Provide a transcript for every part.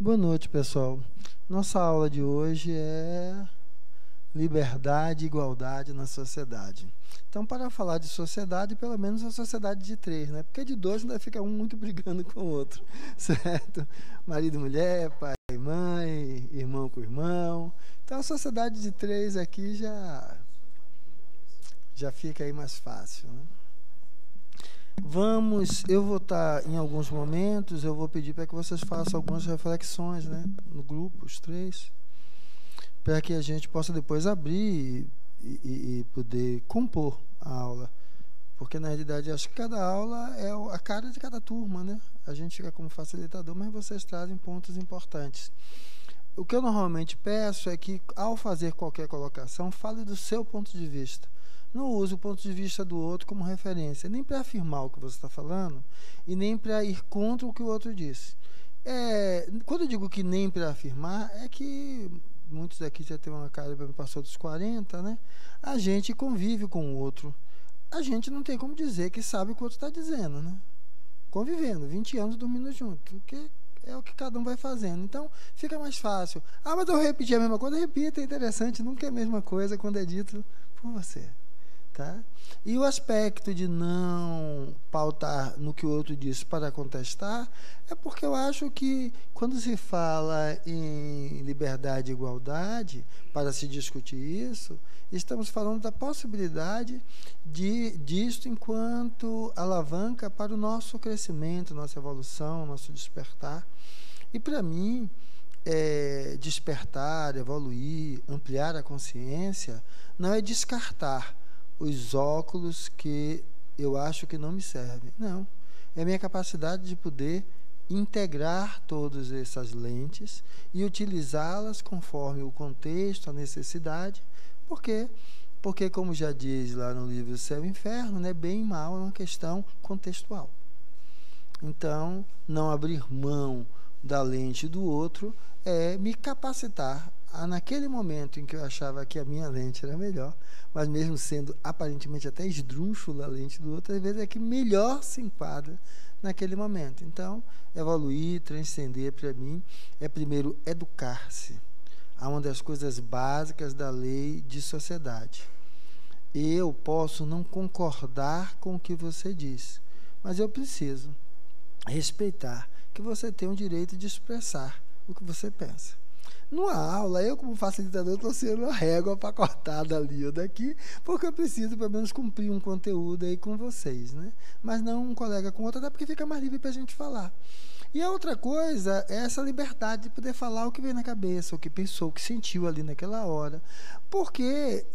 Boa noite, pessoal. Nossa aula de hoje é liberdade e igualdade na sociedade. Então, para falar de sociedade, pelo menos a sociedade de três, né? Porque de dois ainda fica um muito brigando com o outro, certo? Marido e mulher, pai e mãe, irmão com irmão. Então, a sociedade de três aqui já fica aí mais fácil, né? Eu vou estar em alguns momentos, eu vou pedir para que vocês façam algumas reflexões, né, no grupo, os três, para que a gente possa depois abrir e poder compor a aula, porque na realidade acho que cada aula é a cara de cada turma, né? A gente fica como facilitador, mas vocês trazem pontos importantes. O que eu normalmente peço é que, ao fazer qualquer colocação, fale do seu ponto de vista. Não use o ponto de vista do outro como referência, nem para afirmar o que você está falando e nem para ir contra o que o outro disse. Quando eu digo que nem para afirmar, é que muitos aqui já têm uma cara, passou dos 40, né? A gente convive com o outro. A gente não tem como dizer que sabe o que o outro está dizendo, né? Convivendo, 20 anos dormindo junto, que é o que cada um vai fazendo. Então, fica mais fácil. Ah, mas eu repeti a mesma coisa. Repita, é interessante, nunca é a mesma coisa quando é dito por você. Tá? E o aspecto de não pautar no que o outro disse para contestar é porque eu acho que quando se fala em liberdade e igualdade, para se discutir isso, estamos falando da possibilidade disso enquanto alavanca para o nosso crescimento, nossa evolução, nosso despertar. E para mim, despertar, evoluir, ampliar a consciência, não é descartar os óculos que eu acho que não me servem. Não. É a minha capacidade de poder integrar todas essas lentes e utilizá-las conforme o contexto, a necessidade. Por quê? Porque, como já diz lá no livro Céu e Inferno, né, bem e mal é uma questão contextual. Então, não abrir mão da lente do outro é me capacitar naquele momento em que eu achava que a minha lente era melhor, mas mesmo sendo aparentemente até esdrúxula a lente do outro, às vezes é que melhor se enquadra naquele momento. Então, evoluir, transcender, para mim, é primeiro educar-se. É uma das coisas básicas da lei de sociedade. Eu posso não concordar com o que você diz, mas eu preciso respeitar que você tem o direito de expressar o que você pensa. Numa aula, eu como facilitador estou sendo uma régua para cortar dali ou daqui, porque eu preciso pelo menos cumprir um conteúdo aí com vocês, né? Mas não um colega com outro, até porque fica mais livre para a gente falar. E a outra coisa é essa liberdade de poder falar o que veio na cabeça, o que pensou, o que sentiu ali naquela hora. Porque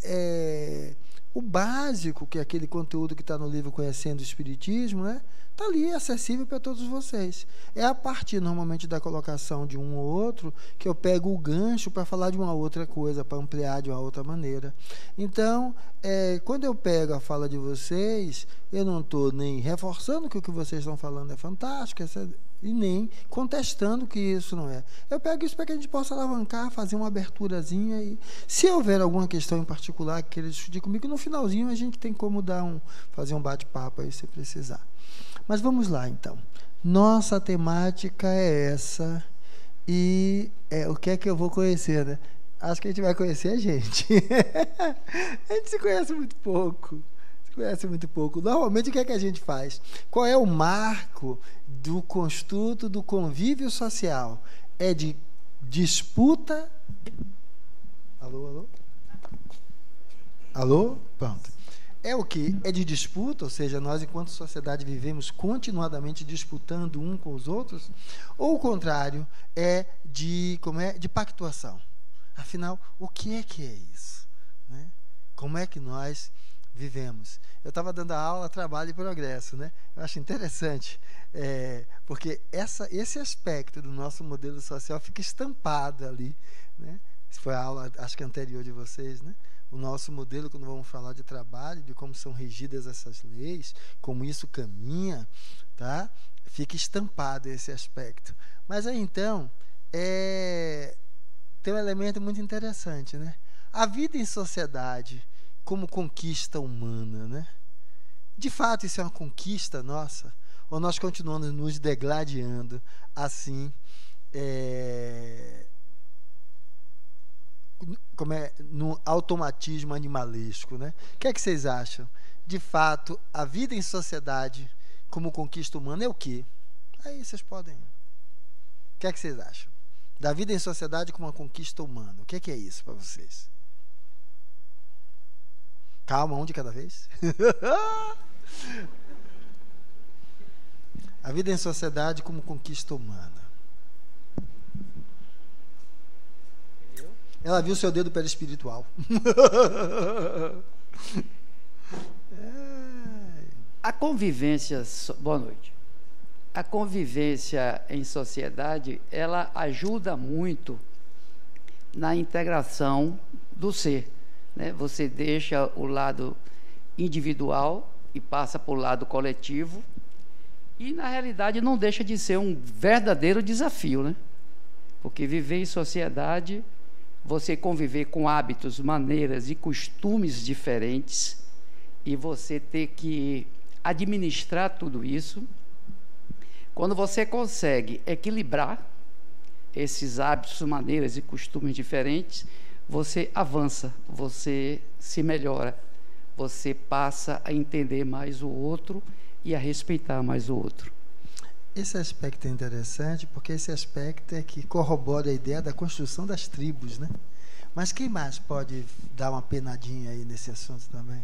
o básico, que é aquele conteúdo que está no livro Conhecendo o Espiritismo, né? Está ali, acessível para todos vocês. É a partir, normalmente, da colocação de um ou outro, que eu pego o gancho para falar de uma outra coisa, para ampliar de uma outra maneira. Então, quando eu pego a fala de vocês, eu não estou nem reforçando que o que vocês estão falando é fantástico, e nem contestando que isso não é. Eu pego isso para que a gente possa alavancar, fazer uma aberturazinha, e se houver alguma questão em particular que queira discutir comigo, no finalzinho a gente tem como fazer um bate-papo aí, se precisar. Mas vamos lá, então. Nossa temática é essa, e o que é que eu vou conhecer, né? Acho que a gente vai conhecer a gente. A gente se conhece muito pouco. Normalmente, o que é que a gente faz? Qual é o marco do construto do convívio social? É de disputa... Alô? Alô? Pronto. É o quê? É de disputa, ou seja, nós, enquanto sociedade, vivemos continuadamente disputando um com os outros? Ou o contrário, é de pactuação? Afinal, o que é isso? Né? Como é que nós vivemos? Eu estava dando a aula Trabalho e Progresso, né? Eu acho interessante, porque esse aspecto do nosso modelo social fica estampado ali, né? Essa foi a aula, acho que anterior de vocês, né? O nosso modelo, quando vamos falar de trabalho, de como são regidas essas leis, como isso caminha, tá? Fica estampado esse aspecto. Mas aí, então, tem um elemento muito interessante, né? A vida em sociedade como conquista humana, né? De fato, isso é uma conquista nossa? Ou nós continuamos nos degladiando assim, como é, no automatismo animalesco, né? O que é que vocês acham? De fato, a vida em sociedade como conquista humana é o quê? Aí vocês podem. O que é que vocês acham? Da vida em sociedade como uma conquista humana. O que é isso para vocês? Calma, um de cada vez. A vida em sociedade como conquista humana. Ela viu seu dedo perispiritual. A convivência... Boa noite. A convivência em sociedade, ela ajuda muito na integração do ser, né? Você deixa o lado individual e passa para o lado coletivo, e na realidade não deixa de ser um verdadeiro desafio, né? Porque viver em sociedade, você conviver com hábitos, maneiras e costumes diferentes, e você ter que administrar tudo isso. Quando você consegue equilibrar esses hábitos, maneiras e costumes diferentes, você avança, você se melhora, você passa a entender mais o outro e a respeitar mais o outro. Esse aspecto é interessante, porque esse aspecto é que corrobora a ideia da construção das tribos, né? Mas quem mais pode dar uma penadinha aí nesse assunto também?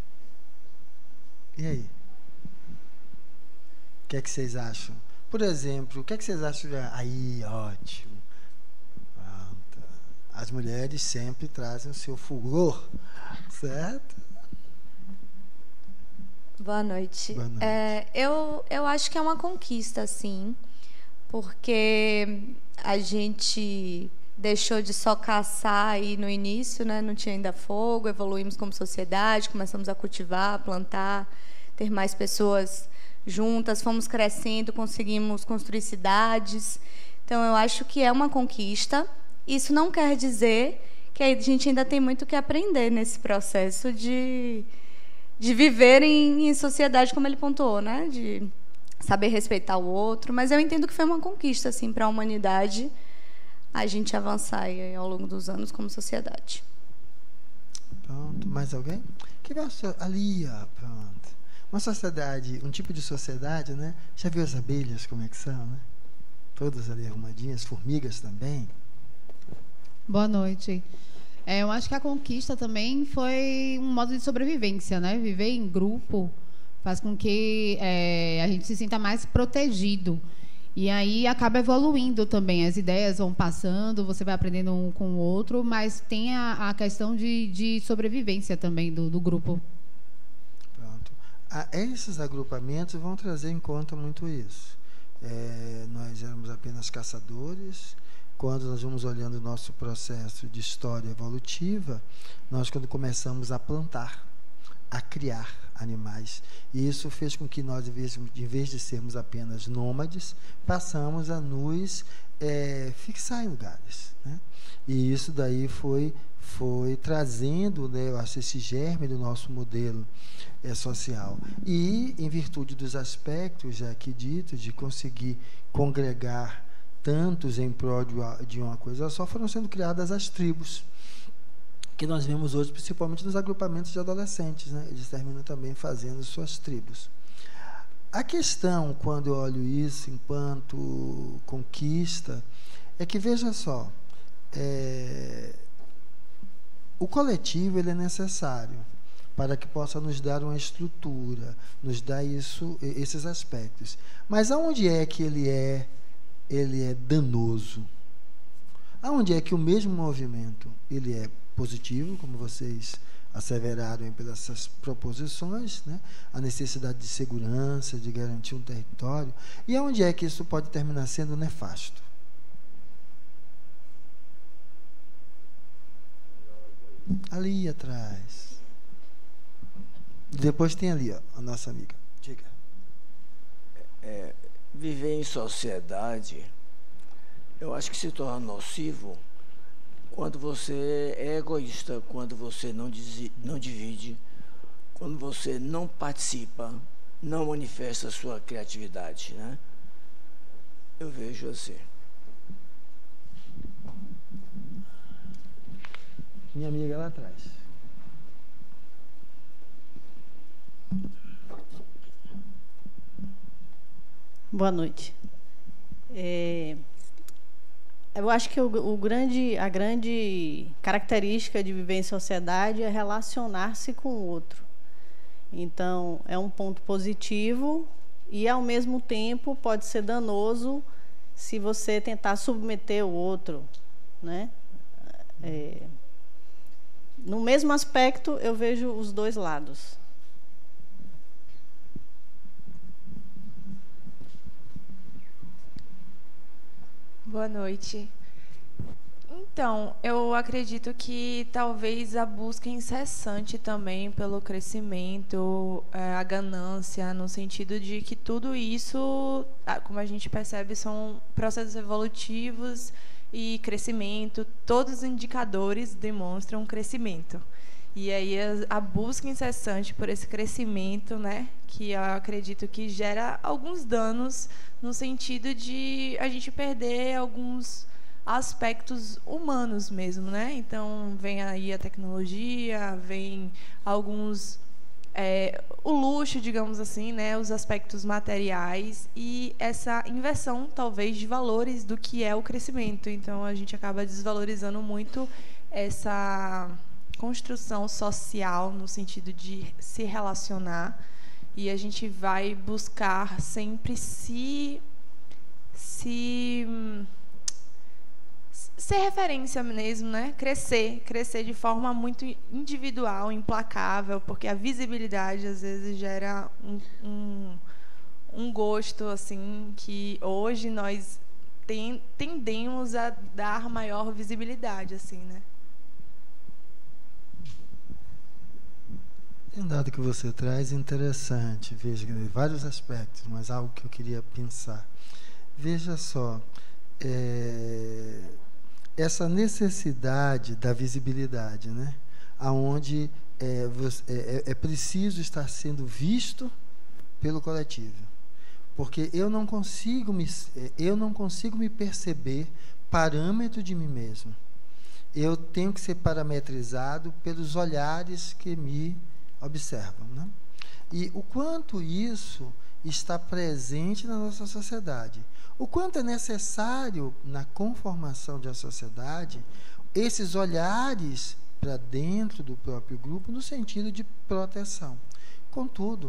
E aí? O que é que vocês acham? Por exemplo, o que é que vocês acham? Aí, ótimo. Pronto. As mulheres sempre trazem o seu fulgor, certo? Boa noite. Boa noite. Eu acho que é uma conquista, sim, porque a gente deixou de só caçar aí no início, né? Não tinha ainda fogo, evoluímos como sociedade, começamos a cultivar, plantar, ter mais pessoas juntas, fomos crescendo, conseguimos construir cidades. Então, eu acho que é uma conquista. Isso não quer dizer que a gente ainda tem muito que aprender nesse processo de viver em sociedade, como ele pontuou, né? De saber respeitar o outro. Mas eu entendo que foi uma conquista, assim, para a humanidade, a gente avançar aí ao longo dos anos como sociedade. Pronto. Mais alguém? Que vai ali, ó, pronto. Uma sociedade, um tipo de sociedade, né? Já viu as abelhas como é que são, né? Todas ali arrumadinhas, formigas também. Boa noite. Eu acho que a conquista também foi um modo de sobrevivência, né? Viver em grupo faz com que a gente se sinta mais protegido. E aí acaba evoluindo também. As ideias vão passando, você vai aprendendo um com o outro, mas tem a questão de sobrevivência também do grupo. Pronto. Esses agrupamentos vão trazer em conta muito isso. Nós éramos apenas caçadores. Quando nós vamos olhando o nosso processo de história evolutiva, nós, quando começamos a plantar, a criar animais, e isso fez com que nós, em vez de sermos apenas nômades, passamos a nos fixar em lugares, né? E isso daí foi trazendo, né, eu acho, esse germe do nosso modelo social. E, em virtude dos aspectos já aqui ditos, de conseguir congregar tantos em prol de uma coisa só, foram sendo criadas as tribos, que nós vemos hoje, principalmente nos agrupamentos de adolescentes, né? Eles terminam também fazendo suas tribos. A questão, quando eu olho isso enquanto conquista, é que, veja só, o coletivo ele é necessário para que possa nos dar uma estrutura, nos dar esses aspectos. Mas aonde é que ele é danoso? Aonde é que o mesmo movimento ele é positivo, como vocês asseveraram pelas essas proposições, né? A necessidade de segurança, de garantir um território, e aonde é que isso pode terminar sendo nefasto? Ali atrás. Depois tem ali, ó, a nossa amiga. Diga. Viver em sociedade, eu acho que se torna nocivo quando você é egoísta, quando você não divide, quando você não participa, não manifesta a sua criatividade, né? Eu vejo assim. Minha amiga lá atrás. Boa noite. Eu acho que a grande característica de viver em sociedade é relacionar-se com o outro. Então, é um ponto positivo e, ao mesmo tempo, pode ser danoso se você tentar submeter o outro, né? No mesmo aspecto, eu vejo os dois lados. Boa noite. Então, eu acredito que talvez a busca incessante também pelo crescimento, a ganância, no sentido de que tudo isso, como a gente percebe, são processos evolutivos e crescimento, todos os indicadores demonstram crescimento. E aí a busca incessante por esse crescimento, né, que eu acredito que gera alguns danos no sentido de a gente perder alguns aspectos humanos mesmo, né? Então vem aí a tecnologia, vem alguns o luxo, digamos assim, né, os aspectos materiais e essa inversão talvez de valores do que é o crescimento. Então a gente acaba desvalorizando muito essa construção social no sentido de se relacionar, e a gente vai buscar sempre ser referência mesmo, né? Crescer de forma muito individual, implacável, porque a visibilidade às vezes gera um gosto assim que hoje nós tendemos a dar maior visibilidade, assim, né? Um dado que você traz interessante, veja, vários aspectos, mas algo que eu queria pensar. Veja só, essa necessidade da visibilidade, né? Aonde é preciso estar sendo visto pelo coletivo, porque eu não consigo me perceber parâmetro de mim mesmo. Eu tenho que ser parametrizado pelos olhares que me observam, né? E o quanto isso está presente na nossa sociedade, o quanto é necessário na conformação de uma sociedade esses olhares para dentro do próprio grupo no sentido de proteção. Contudo,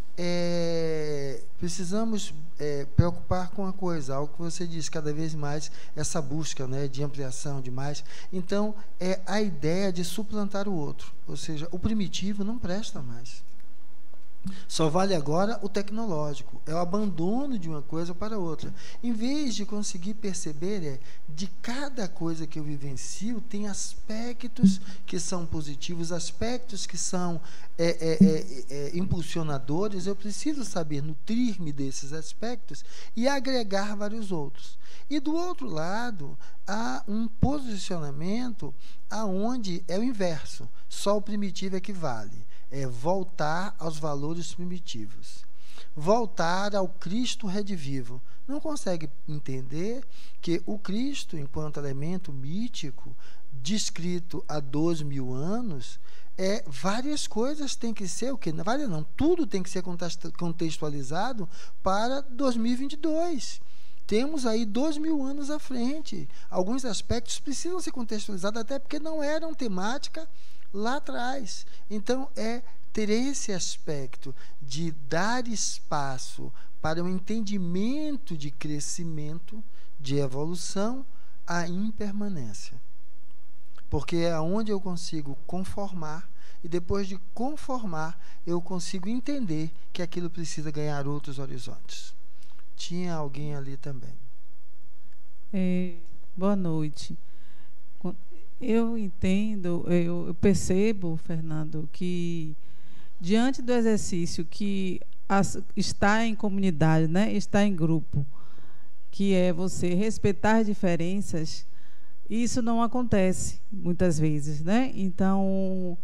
precisamos preocupar com uma coisa, algo que você disse, cada vez mais essa busca, né, de ampliação demais. Então, é a ideia de suplantar o outro, ou seja, o primitivo não presta mais. Só vale agora o tecnológico, é o abandono de uma coisa para outra. Em vez de conseguir perceber, de cada coisa que eu vivencio, tem aspectos que são positivos, aspectos que são impulsionadores. Eu preciso saber nutrir-me desses aspectos e agregar vários outros. E do outro lado, há um posicionamento aonde é o inverso, só o primitivo é que vale. É voltar aos valores primitivos, voltar ao Cristo redivivo. Não consegue entender que o Cristo, enquanto elemento mítico, descrito há 12.000 anos, várias coisas têm que ser, várias não, tudo tem que ser contextualizado para 2022. Temos aí 2.000 anos à frente. Alguns aspectos precisam ser contextualizados, até porque não eram temática lá atrás. Então, ter esse aspecto de dar espaço para um entendimento de crescimento, de evolução, a impermanência. Porque é onde eu consigo conformar, e depois de conformar, eu consigo entender que aquilo precisa ganhar outros horizontes. Tinha alguém ali também. Boa noite. Eu entendo, eu percebo, Fernando, que diante do exercício que está em comunidade, né, está em grupo, que é você respeitar diferenças, isso não acontece muitas vezes, né? Então,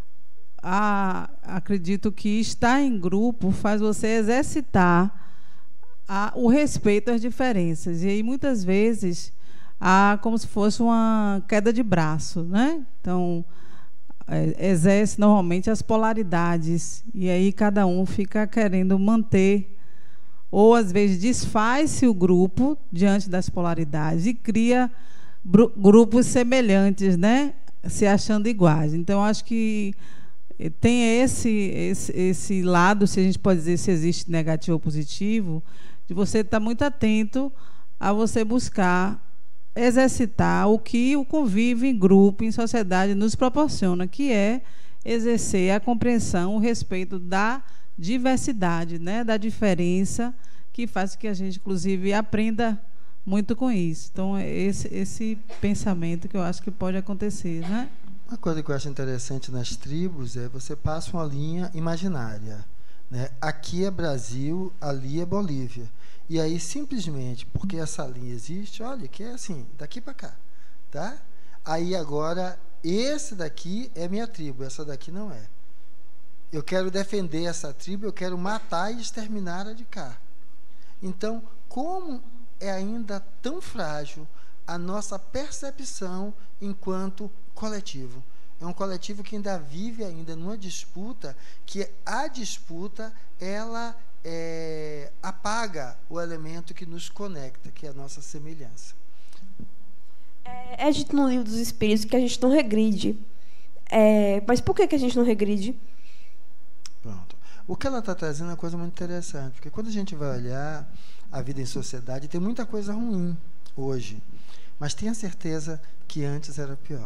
acredito que estar em grupo faz você exercitar o respeito às diferenças. E aí, muitas vezes, há como se fosse uma queda de braço, né? Então, exerce normalmente as polaridades, e aí cada um fica querendo manter, ou às vezes desfaz-se o grupo diante das polaridades e cria grupos semelhantes, né? Se achando iguais. Então, acho que tem esse lado, se a gente pode dizer se existe negativo ou positivo, de você estar muito atento a você buscar exercitar o que o convívio em grupo, em sociedade, nos proporciona, que é exercer a compreensão, o respeito da diversidade, né, da diferença, que faz que a gente, inclusive, aprenda muito com isso. Então, é esse pensamento que eu acho que pode acontecer, né? Uma coisa que eu acho interessante nas tribos é você passa uma linha imaginária, né? Aqui é Brasil, ali é Bolívia. E aí, simplesmente, porque essa linha existe, olha, que é assim, daqui para cá, tá? Aí, agora, esse daqui é minha tribo, essa daqui não é. Eu quero defender essa tribo, eu quero matar e exterminar a de cá. Então, como é ainda tão frágil a nossa percepção enquanto coletivo. É um coletivo que ainda vive ainda numa disputa, que a disputa, ela apaga o elemento que nos conecta, que é a nossa semelhança. É dito no Livro dos Espíritos que a gente não regride. Mas por que a gente não regride? Pronto. O que ela está trazendo é uma coisa muito interessante, porque quando a gente vai olhar a vida em sociedade, tem muita coisa ruim hoje, mas tenha certeza que antes era pior.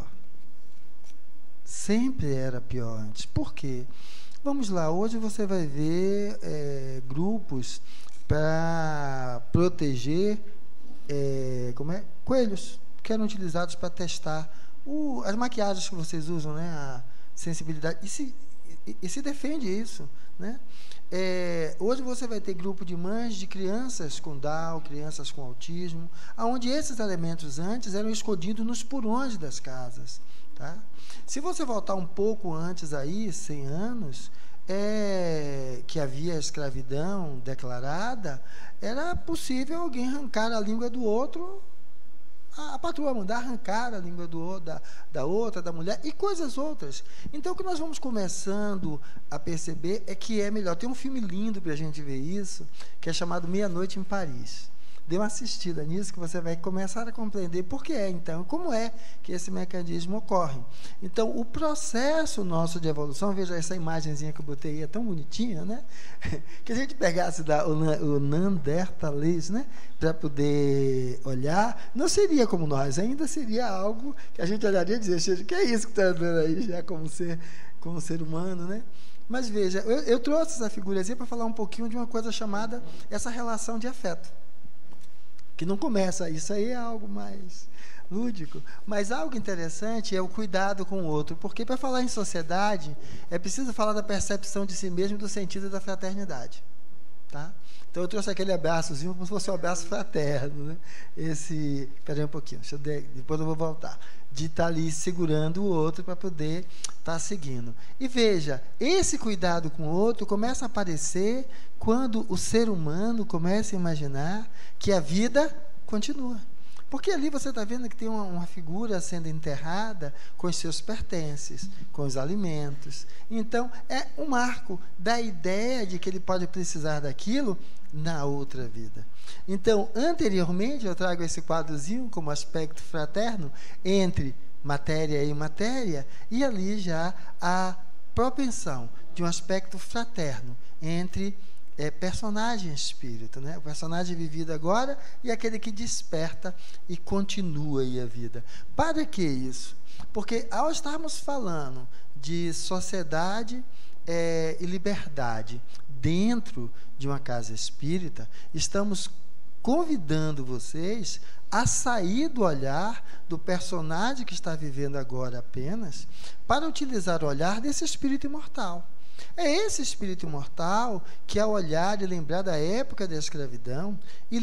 Sempre era pior antes. Por quê? Vamos lá, hoje você vai ver grupos para proteger coelhos, que eram utilizados para testar as maquiagens que vocês usam, né? A sensibilidade. E se defende isso, né? Hoje você vai ter grupo de mães de crianças com Down, crianças com autismo, onde esses elementos antes eram escondidos nos porões das casas, tá? Se você voltar um pouco antes aí, 100 anos, que havia a escravidão declarada, era possível alguém arrancar a língua do outro, a patroa mandar arrancar a língua da outra, da mulher, e coisas outras. Então, o que nós vamos começando a perceber é que é melhor. Tem um filme lindo para a gente ver isso, que é chamado Meia-Noite em Paris. Dê uma assistida nisso, que você vai começar a compreender por que então, como é que esse mecanismo ocorre. Então, o processo nosso de evolução, veja essa imagenzinha que eu botei aí, é tão bonitinha, né? Que a gente pegasse o Neandertalês, né? Para poder olhar, não seria como nós, ainda seria algo que a gente olharia e dizer, que é isso que está andando aí, já como ser humano, né? Mas veja, eu trouxe essa figurazinha para falar um pouquinho de uma coisa chamada essa relação de afeto. Que não começa, isso aí é algo mais lúdico, mas algo interessante é o cuidado com o outro, porque para falar em sociedade, é preciso falar da percepção de si mesmo e do sentido da fraternidade, tá? Então eu trouxe aquele abraçozinho como se fosse um abraço fraterno, né? Espera aí um pouquinho, depois eu vou voltar, de estar ali segurando o outro para poder estar seguindo. E veja, esse cuidado com o outro começa a aparecer quando o ser humano começa a imaginar que a vida continua. Porque ali você está vendo que tem uma figura sendo enterrada com os seus pertences, com os alimentos. Então, é um marco da ideia de que ele pode precisar daquilo na outra vida. Então, anteriormente, eu trago esse quadrozinho como aspecto fraterno entre matéria e matéria, e ali já a propensão de um aspecto fraterno entre personagem e espírito, né? O personagem vivido agora e aquele que desperta e continua aí a vida. Para que isso? Porque ao estarmos falando de sociedade e liberdade dentro de uma casa espírita, estamos convidando vocês a sair do olhar do personagem que está vivendo agora apenas, para utilizar o olhar desse espírito imortal. É esse espírito imortal que, ao olhar e lembrar da época da escravidão,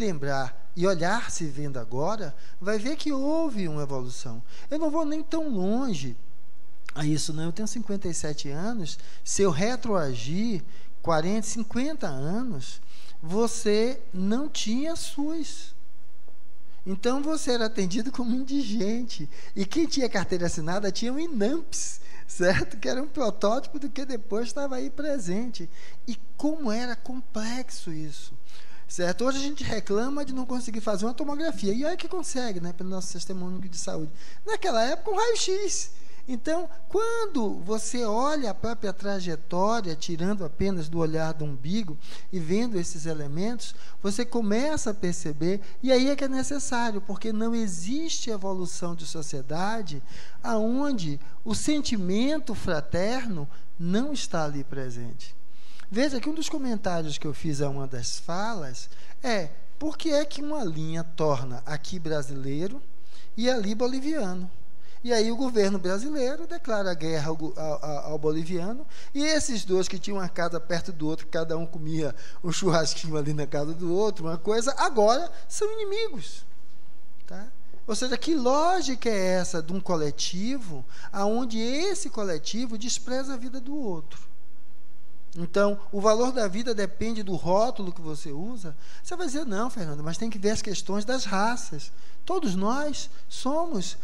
e olhar se vendo agora, vai ver que houve uma evolução. Eu não vou nem tão longe a isso, não. Eu tenho 57 anos, se eu retroagir 40, 50 anos, você não tinha SUS. Então você era atendido como indigente. E quem tinha carteira assinada tinha um INAMPS, certo? Que era um protótipo do que depois estava aí presente. E como era complexo isso, certo? Hoje a gente reclama de não conseguir fazer uma tomografia. E olha que consegue, né? Pelo nosso Sistema Único de Saúde. Naquela época, um raio-x. Então, quando você olha a própria trajetória, tirando apenas do olhar do umbigo e vendo esses elementos, você começa a perceber, e aí é que é necessário, porque não existe evolução de sociedade aonde o sentimento fraterno não está ali presente. Veja que um dos comentários que eu fiz a uma das falas é: por que é que uma linha torna aqui brasileiro e ali boliviano? E aí o governo brasileiro declara guerra ao boliviano, e esses dois que tinham uma casa perto do outro, cada um comia um churrasquinho ali na casa do outro, uma coisa, agora são inimigos. Tá? Ou seja, que lógica é essa de um coletivo, aonde esse coletivo despreza a vida do outro? Então, o valor da vida depende do rótulo que você usa. Você vai dizer: não, Fernando, mas tem que ver as questões das raças. Todos nós somos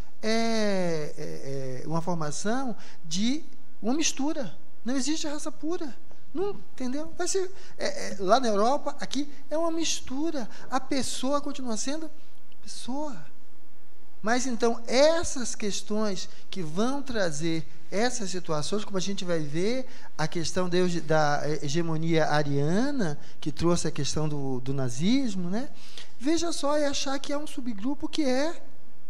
uma formação de uma mistura. Não existe raça pura. Não, entendeu? Vai ser, lá na Europa, aqui, é uma mistura. A pessoa continua sendo pessoa. Mas, então, essas questões que vão trazer essas situações, como a gente vai ver, a questão da hegemonia ariana, que trouxe a questão do nazismo, né? Veja só, é achar que é um subgrupo que é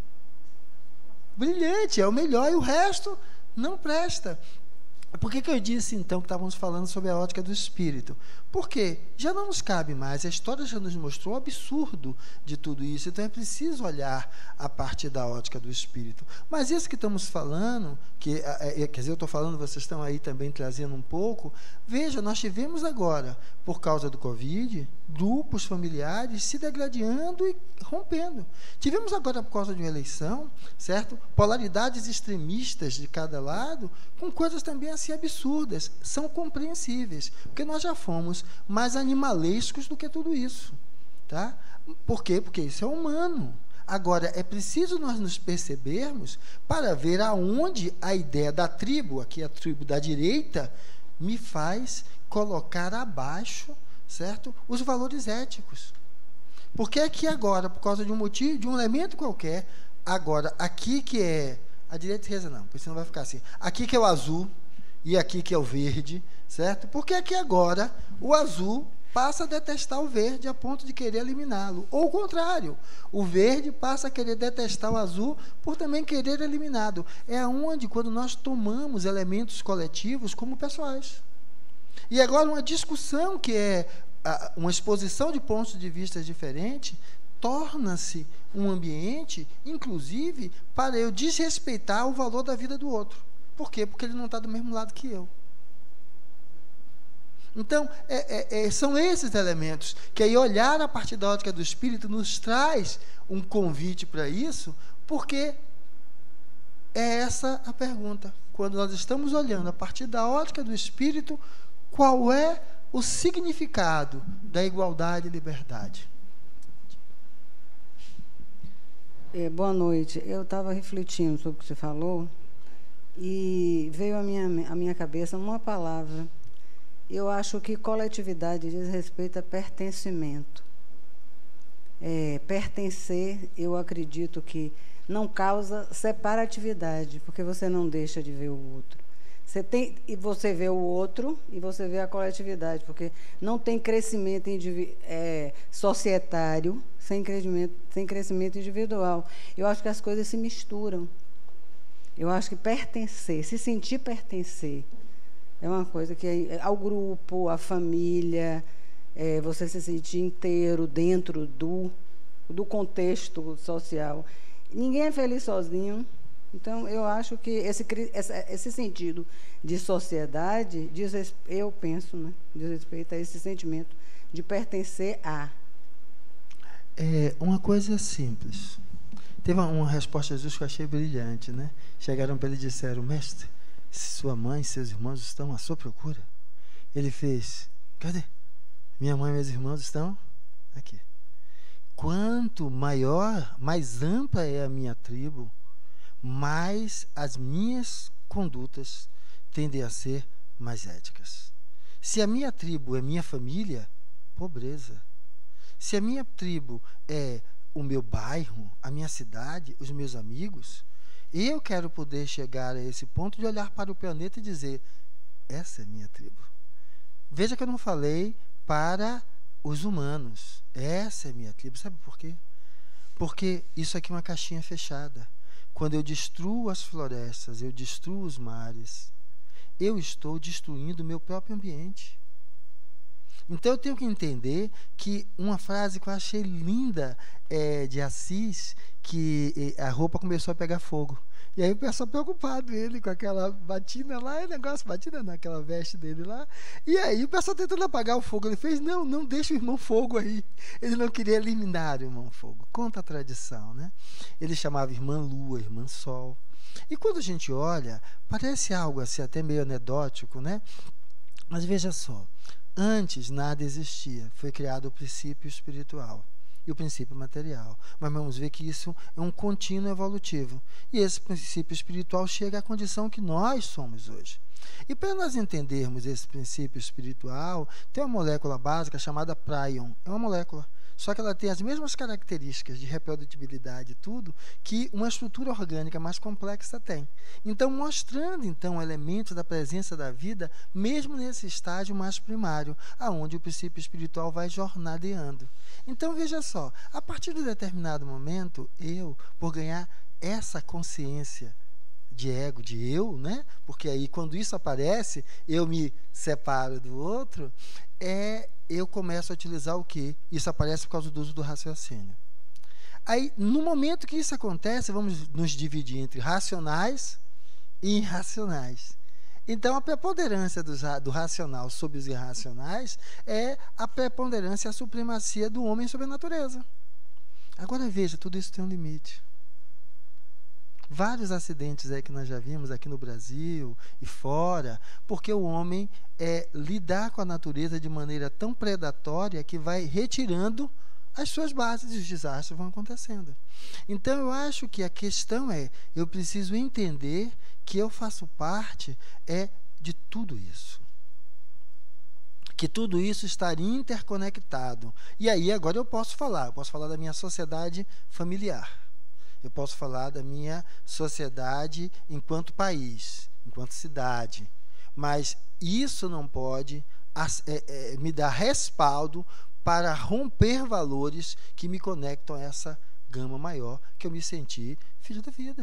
brilhante, é o melhor, e o resto não presta. Por que eu disse, então, que estávamos falando sobre a ótica do espírito? Porque já não nos cabe mais, a história já nos mostrou o absurdo de tudo isso, então é preciso olhar a partir da ótica do espírito. Mas isso que estamos falando, quer dizer, eu estou falando, vocês estão aí também trazendo um pouco, veja, nós tivemos agora, por causa do Covid, grupos familiares se degradando e rompendo. Tivemos agora, por causa de uma eleição, certo? Polaridades extremistas de cada lado, com coisas também assim absurdas, são compreensíveis, porque nós já fomos mais animalescos do que tudo isso, tá? Por quê? Porque isso é humano. Agora, é preciso nós nos percebermos para ver aonde a ideia da tribo, aqui a tribo da direita, me faz colocar abaixo, certo? Os valores éticos. Porque aqui agora, por causa de um motivo, de um elemento qualquer, agora, aqui que é a direita e a esquerda, não, porque senão vai ficar assim. Aqui que é o azul e aqui que é o verde, certo? Porque aqui agora o azul passa a detestar o verde a ponto de querer eliminá-lo. Ou o contrário, o verde passa a querer detestar o azul por também querer eliminá-lo. É onde, quando nós tomamos elementos coletivos como pessoais. E agora uma discussão que é uma exposição de pontos de vista diferentes, torna-se um ambiente, inclusive, para eu desrespeitar o valor da vida do outro. Por quê? Porque ele não está do mesmo lado que eu. Então, são esses elementos que aí olhar a partir da ótica do espírito nos traz um convite para isso, porque é essa a pergunta. Quando nós estamos olhando a partir da ótica do espírito, qual é o significado da igualdade e liberdade? Boa noite. Eu estava refletindo sobre o que você falou e veio à minha cabeça uma palavra. Eu acho que coletividade diz respeito a pertencimento. Pertencer, eu acredito que não causa separatividade, porque você não deixa de ver o outro. Você vê o outro e você vê a coletividade, porque não tem crescimento societário sem crescimento individual. Eu acho que as coisas se misturam. Eu acho que pertencer, se sentir pertencer, é uma coisa que ao grupo, à família, você se sentir inteiro dentro do contexto social. Ninguém é feliz sozinho. Então, eu acho que esse sentido de sociedade, eu penso, né, diz respeito a esse sentimento de pertencer a. Uma coisa simples. Teve uma resposta de Jesus que eu achei brilhante, né? Chegaram para ele e disseram: mestre, sua mãe e seus irmãos estão à sua procura? Ele fez: cadê? Minha mãe e meus irmãos estão aqui. quanto maior, mais ampla é a minha tribo, mais as minhas condutas tendem a ser mais éticas. Se a minha tribo é minha família, pobreza. Se a minha tribo é o meu bairro, a minha cidade, os meus amigos, eu quero poder chegar a esse ponto de olhar para o planeta e dizer: essa é a minha tribo. Veja que eu não falei para os humanos. Essa é a minha tribo. Sabe por quê? Porque isso aqui é uma caixinha fechada. Quando eu destruo as florestas, eu destruo os mares, eu estou destruindo o meu próprio ambiente. Então eu tenho que entender que uma frase que eu achei linda de Assis, que a roupa começou a pegar fogo. E aí o pessoal preocupado, ele com aquela batina lá, batina não, aquela veste dele lá. E aí o pessoal tentando apagar o fogo. Ele fez: não deixa o irmão fogo aí. Ele não queria eliminar o irmão fogo. Conta a tradição, né? Ele chamava irmã lua, irmã sol. E quando a gente olha, parece algo assim até meio anedótico, né? Mas veja só, antes nada existia, foi criado o princípio espiritual e o princípio material. Mas vamos ver que isso é um contínuo evolutivo. E esse princípio espiritual chega à condição que nós somos hoje. E para nós entendermos esse princípio espiritual, tem uma molécula básica chamada prion. É uma molécula. Só que ela tem as mesmas características de reprodutibilidade e tudo que uma estrutura orgânica mais complexa tem. Então, mostrando elementos da presença da vida, mesmo nesse estágio mais primário, aonde o princípio espiritual vai jornadeando. Então, veja só, a partir de determinado momento, eu, por ganhar essa consciência de ego, de eu, né? Porque aí quando isso aparece, eu me separo do outro, eu começo a utilizar o quê? Isso aparece por causa do uso do raciocínio. Aí, no momento que isso acontece, vamos nos dividir entre racionais e irracionais. Então, a preponderância do racional sobre os irracionais é a preponderância, a supremacia do homem sobre a natureza. Agora veja, tudo isso tem um limite. Vários acidentes aí que nós já vimos aqui no Brasil e fora, porque o homem lidar com a natureza de maneira tão predatória que vai retirando as suas bases e os desastres vão acontecendo. Então eu acho que a questão eu preciso entender que eu faço parte de tudo isso. Que tudo isso estaria interconectado. E aí agora eu posso falar da minha sociedade familiar. Eu posso falar da minha sociedade enquanto país, enquanto cidade. Mas isso não pode me dar respaldo para romper valores que me conectam a essa gama maior, que eu me senti filho da vida.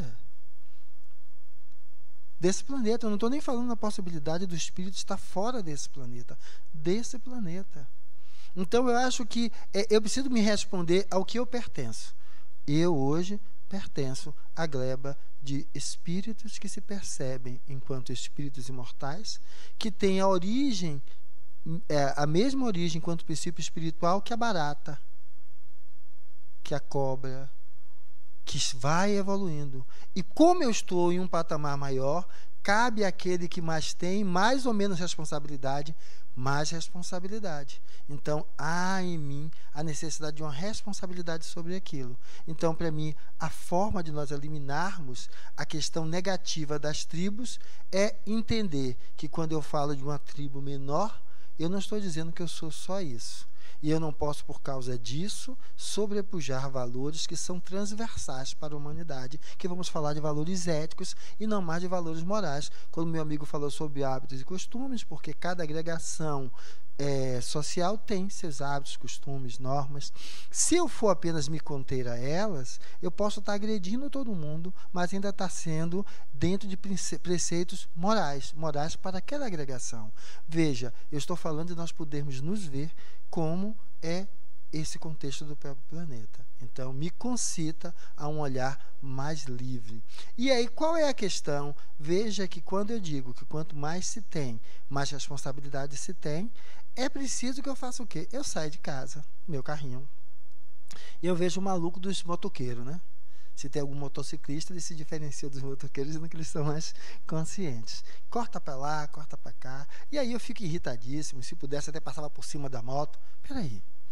Desse planeta. Eu não estou nem falando na possibilidade do espírito estar fora desse planeta. Desse planeta. Então, eu acho que eu preciso me responder ao que eu pertenço. Eu, hoje, pertenço à gleba de espíritos que se percebem enquanto espíritos imortais, que têm a origem, a mesma origem enquanto princípio espiritual que a barata, que a cobra, que vai evoluindo. E como eu estou em um patamar maior, cabe àquele que mais tem mais ou menos responsabilidade, mais responsabilidade. Então, há em mim a necessidade de uma responsabilidade sobre aquilo. Então, para mim, a forma de nós eliminarmos a questão negativa das tribos é entender que quando eu falo de uma tribo menor, eu não estou dizendo que eu sou só isso. E eu não posso, por causa disso, sobrepujar valores que são transversais para a humanidade, que vamos falar de valores éticos e não mais de valores morais. Quando meu amigo falou sobre hábitos e costumes, porque cada agregação social tem seus hábitos, costumes, normas. Se eu for apenas me conter a elas, eu posso estar agredindo todo mundo, mas ainda está sendo dentro de preceitos morais para aquela agregação. Veja, eu estou falando de nós podermos nos ver como é esse contexto do próprio planeta. Então, me concita a um olhar mais livre. E aí, qual é a questão? Veja que quando eu digo que quanto mais se tem, mais responsabilidade se tem, é preciso que eu faça o quê? Eu saio de casa, meu carrinho, e eu vejo o maluco dos motoqueiros, né? Se tem algum motociclista, ele se diferencia dos motoqueiros, dizendo que eles são mais conscientes. Corta para lá, corta para cá. E aí eu fico irritadíssimo. Se pudesse, até passava por cima da moto. Peraí,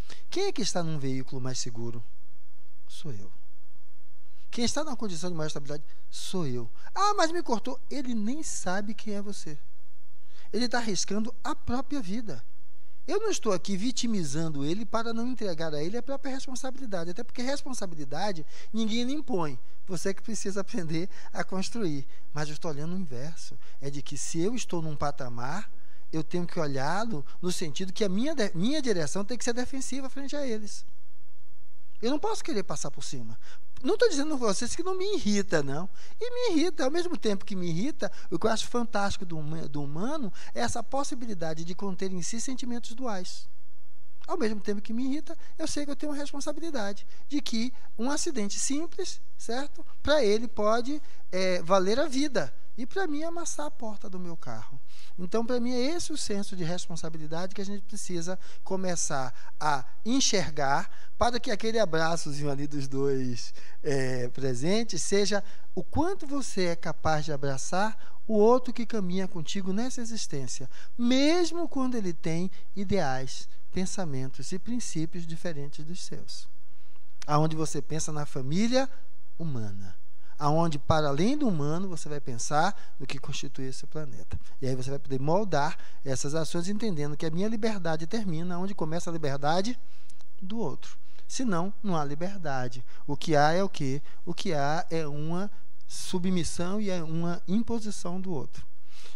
Quem é que está num veículo mais seguro? Sou eu. Quem está numa condição de maior estabilidade? Sou eu. Ah, mas me cortou. Ele nem sabe quem é você. Ele está arriscando a própria vida. Eu não estou aqui vitimizando ele para não entregar a ele a própria responsabilidade, até porque responsabilidade ninguém lhe impõe. Você que precisa aprender a construir. Mas eu estou olhando o inverso. É de que se eu estou num patamar, eu tenho que olhá-lo no sentido que a minha direção tem que ser defensiva frente a eles. Eu não posso querer passar por cima. Não estou dizendo a vocês que não me irrita, não. E me irrita, ao mesmo tempo que me irrita, o que eu acho fantástico do humano é essa possibilidade de conter em si sentimentos duais. Ao mesmo tempo que me irrita, eu sei que eu tenho uma responsabilidade de que um acidente simples, certo? Para ele pode valer a vida. E para mim amassar a porta do meu carro. Então, para mim, é esse o senso de responsabilidade que a gente precisa começar a enxergar para que aquele abraçozinho ali dos dois presentes seja o quanto você é capaz de abraçar o outro que caminha contigo nessa existência, mesmo quando ele tem ideais, pensamentos e princípios diferentes dos seus. Aonde você pensa na família humana. Aonde, para além do humano, você vai pensar no que constitui esse planeta. E aí você vai poder moldar essas ações, entendendo que a minha liberdade termina onde começa a liberdade do outro. Senão, não há liberdade. O que há é o quê? O que há é uma submissão e é uma imposição do outro.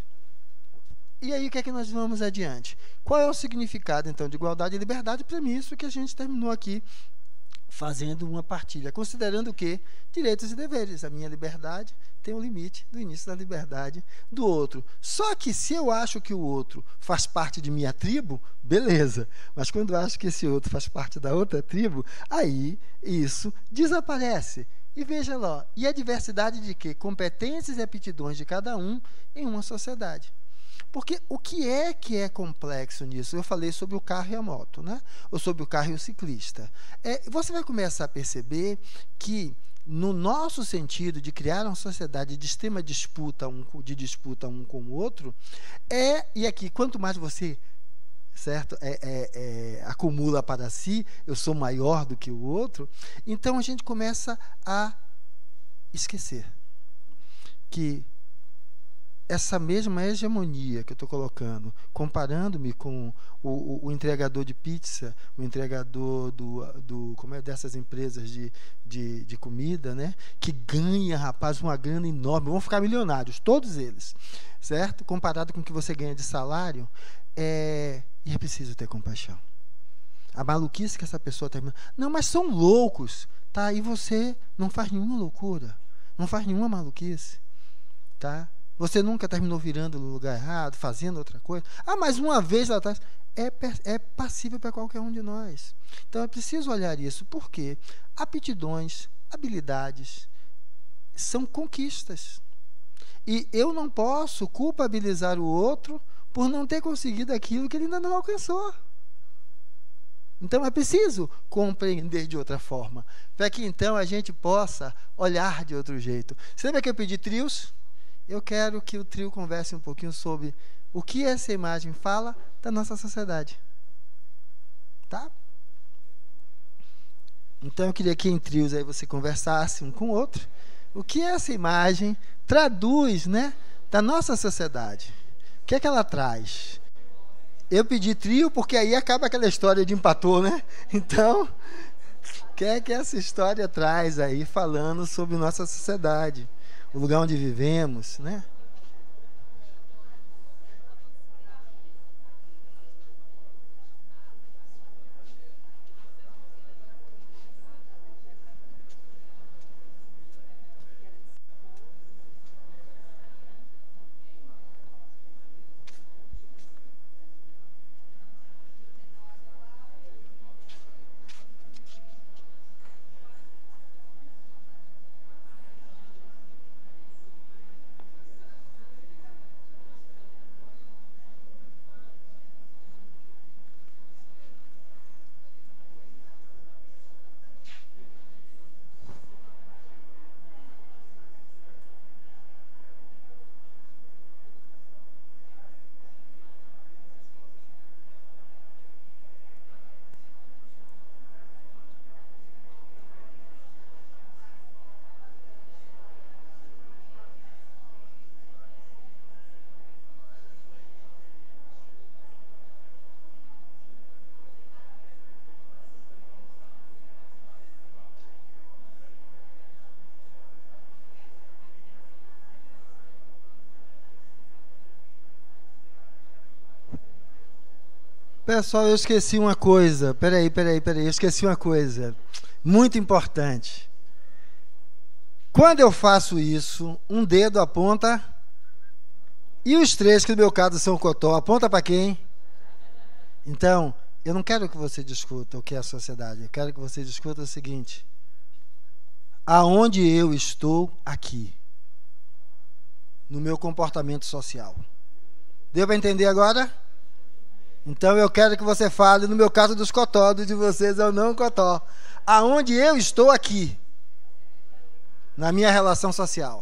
E aí, o que é que nós vamos adiante? Qual é o significado, então, de igualdade e liberdade? Para mim, isso que a gente terminou aqui fazendo uma partilha, considerando o quê? Direitos e deveres. A minha liberdade tem um limite do início da liberdade do outro. Só que se eu acho que o outro faz parte de minha tribo, beleza. Mas quando eu acho que esse outro faz parte da outra tribo, aí isso desaparece. E veja lá, e a diversidade de quê? Competências e aptidões de cada um em uma sociedade. Porque o que é complexo nisso? Eu falei sobre o carro e a moto, né? Ou sobre o carro e o ciclista. Você vai começar a perceber que, no nosso sentido de criar uma sociedade de extrema disputa um com o outro, e aqui, quanto mais você, certo, acumula para si, eu sou maior do que o outro, então a gente começa a esquecer que essa mesma hegemonia que eu estou colocando, comparando-me com o entregador de pizza, o entregador dessas empresas de comida, né? Que ganha, rapaz, uma grana enorme, vão ficar milionários, todos eles, certo? Comparado com o que você ganha de salário, e é preciso ter compaixão. A maluquice que essa pessoa termina. Não, mas são loucos, tá? E você não faz nenhuma loucura, não faz nenhuma maluquice, tá? Você nunca terminou virando no lugar errado, fazendo outra coisa. Ah, mas uma vez lá atrás. É passível para qualquer um de nós. Então é preciso olhar isso. Por quê? Aptidões, habilidades são conquistas. E eu não posso culpabilizar o outro por não ter conseguido aquilo que ele ainda não alcançou. Então é preciso compreender de outra forma, para que então a gente possa olhar de outro jeito. Você lembra que eu pedi trios? Eu quero que o trio converse um pouquinho sobre o que essa imagem fala da nossa sociedade. Tá? Então eu queria que em trios aí você conversasse um com o outro. O que essa imagem traduz, né, da nossa sociedade? O que é que ela traz? Eu pedi trio porque aí acaba aquela história de empatou, né? Então, o que é que essa história traz aí falando sobre nossa sociedade? O lugar onde vivemos, né? Pessoal, eu esqueci uma coisa. Peraí. Eu esqueci uma coisa muito importante. Quando eu faço isso, um dedo aponta e os três, que no meu caso são o cotó, aponta para quem? Então, eu não quero que você discuta o que é a sociedade. Eu quero que você discuta o seguinte: aonde eu estou aqui, no meu comportamento social. Deu para entender agora? Então eu quero que você fale, no meu caso dos cotó, de vocês é o não cotó. Aonde eu estou aqui, na minha relação social.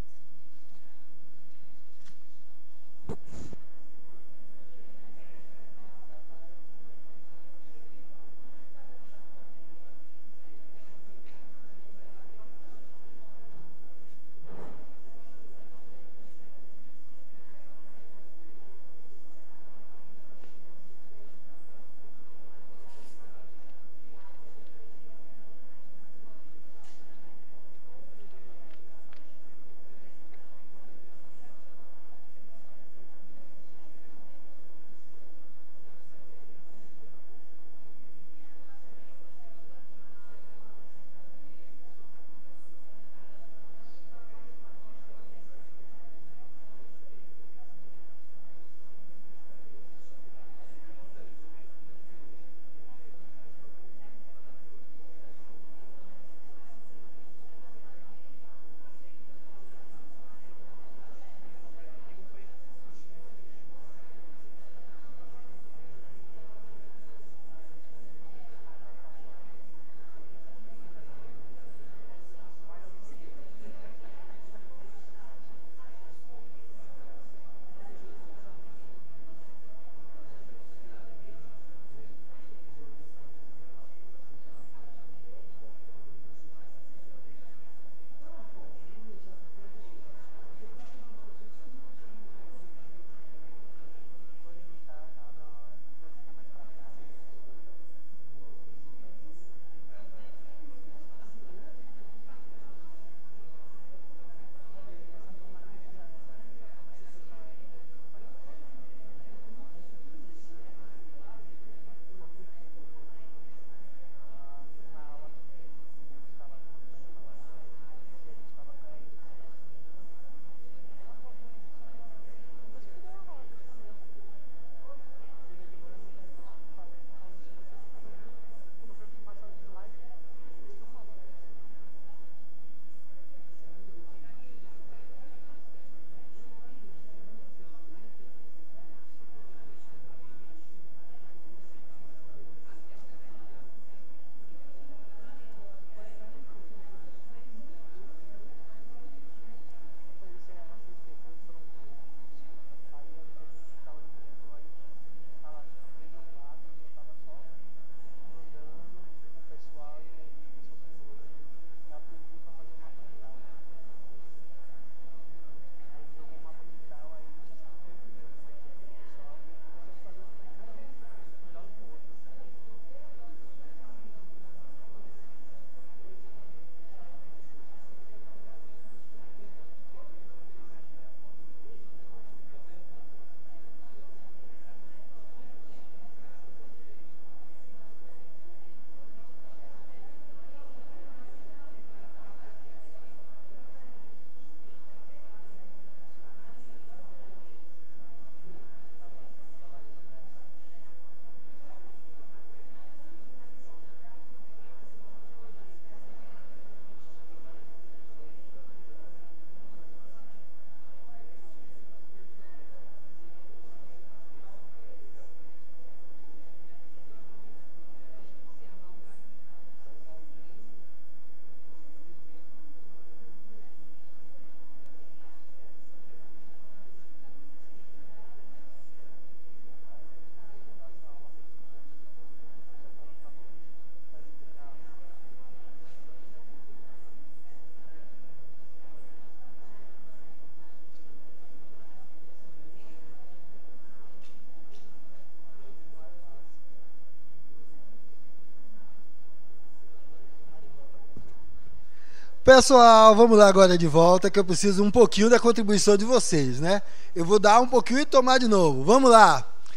Pessoal, vamos lá agora de volta, que eu preciso um pouquinho da contribuição de vocês, né? Eu vou dar um pouquinho e tomar de novo. Vamos lá.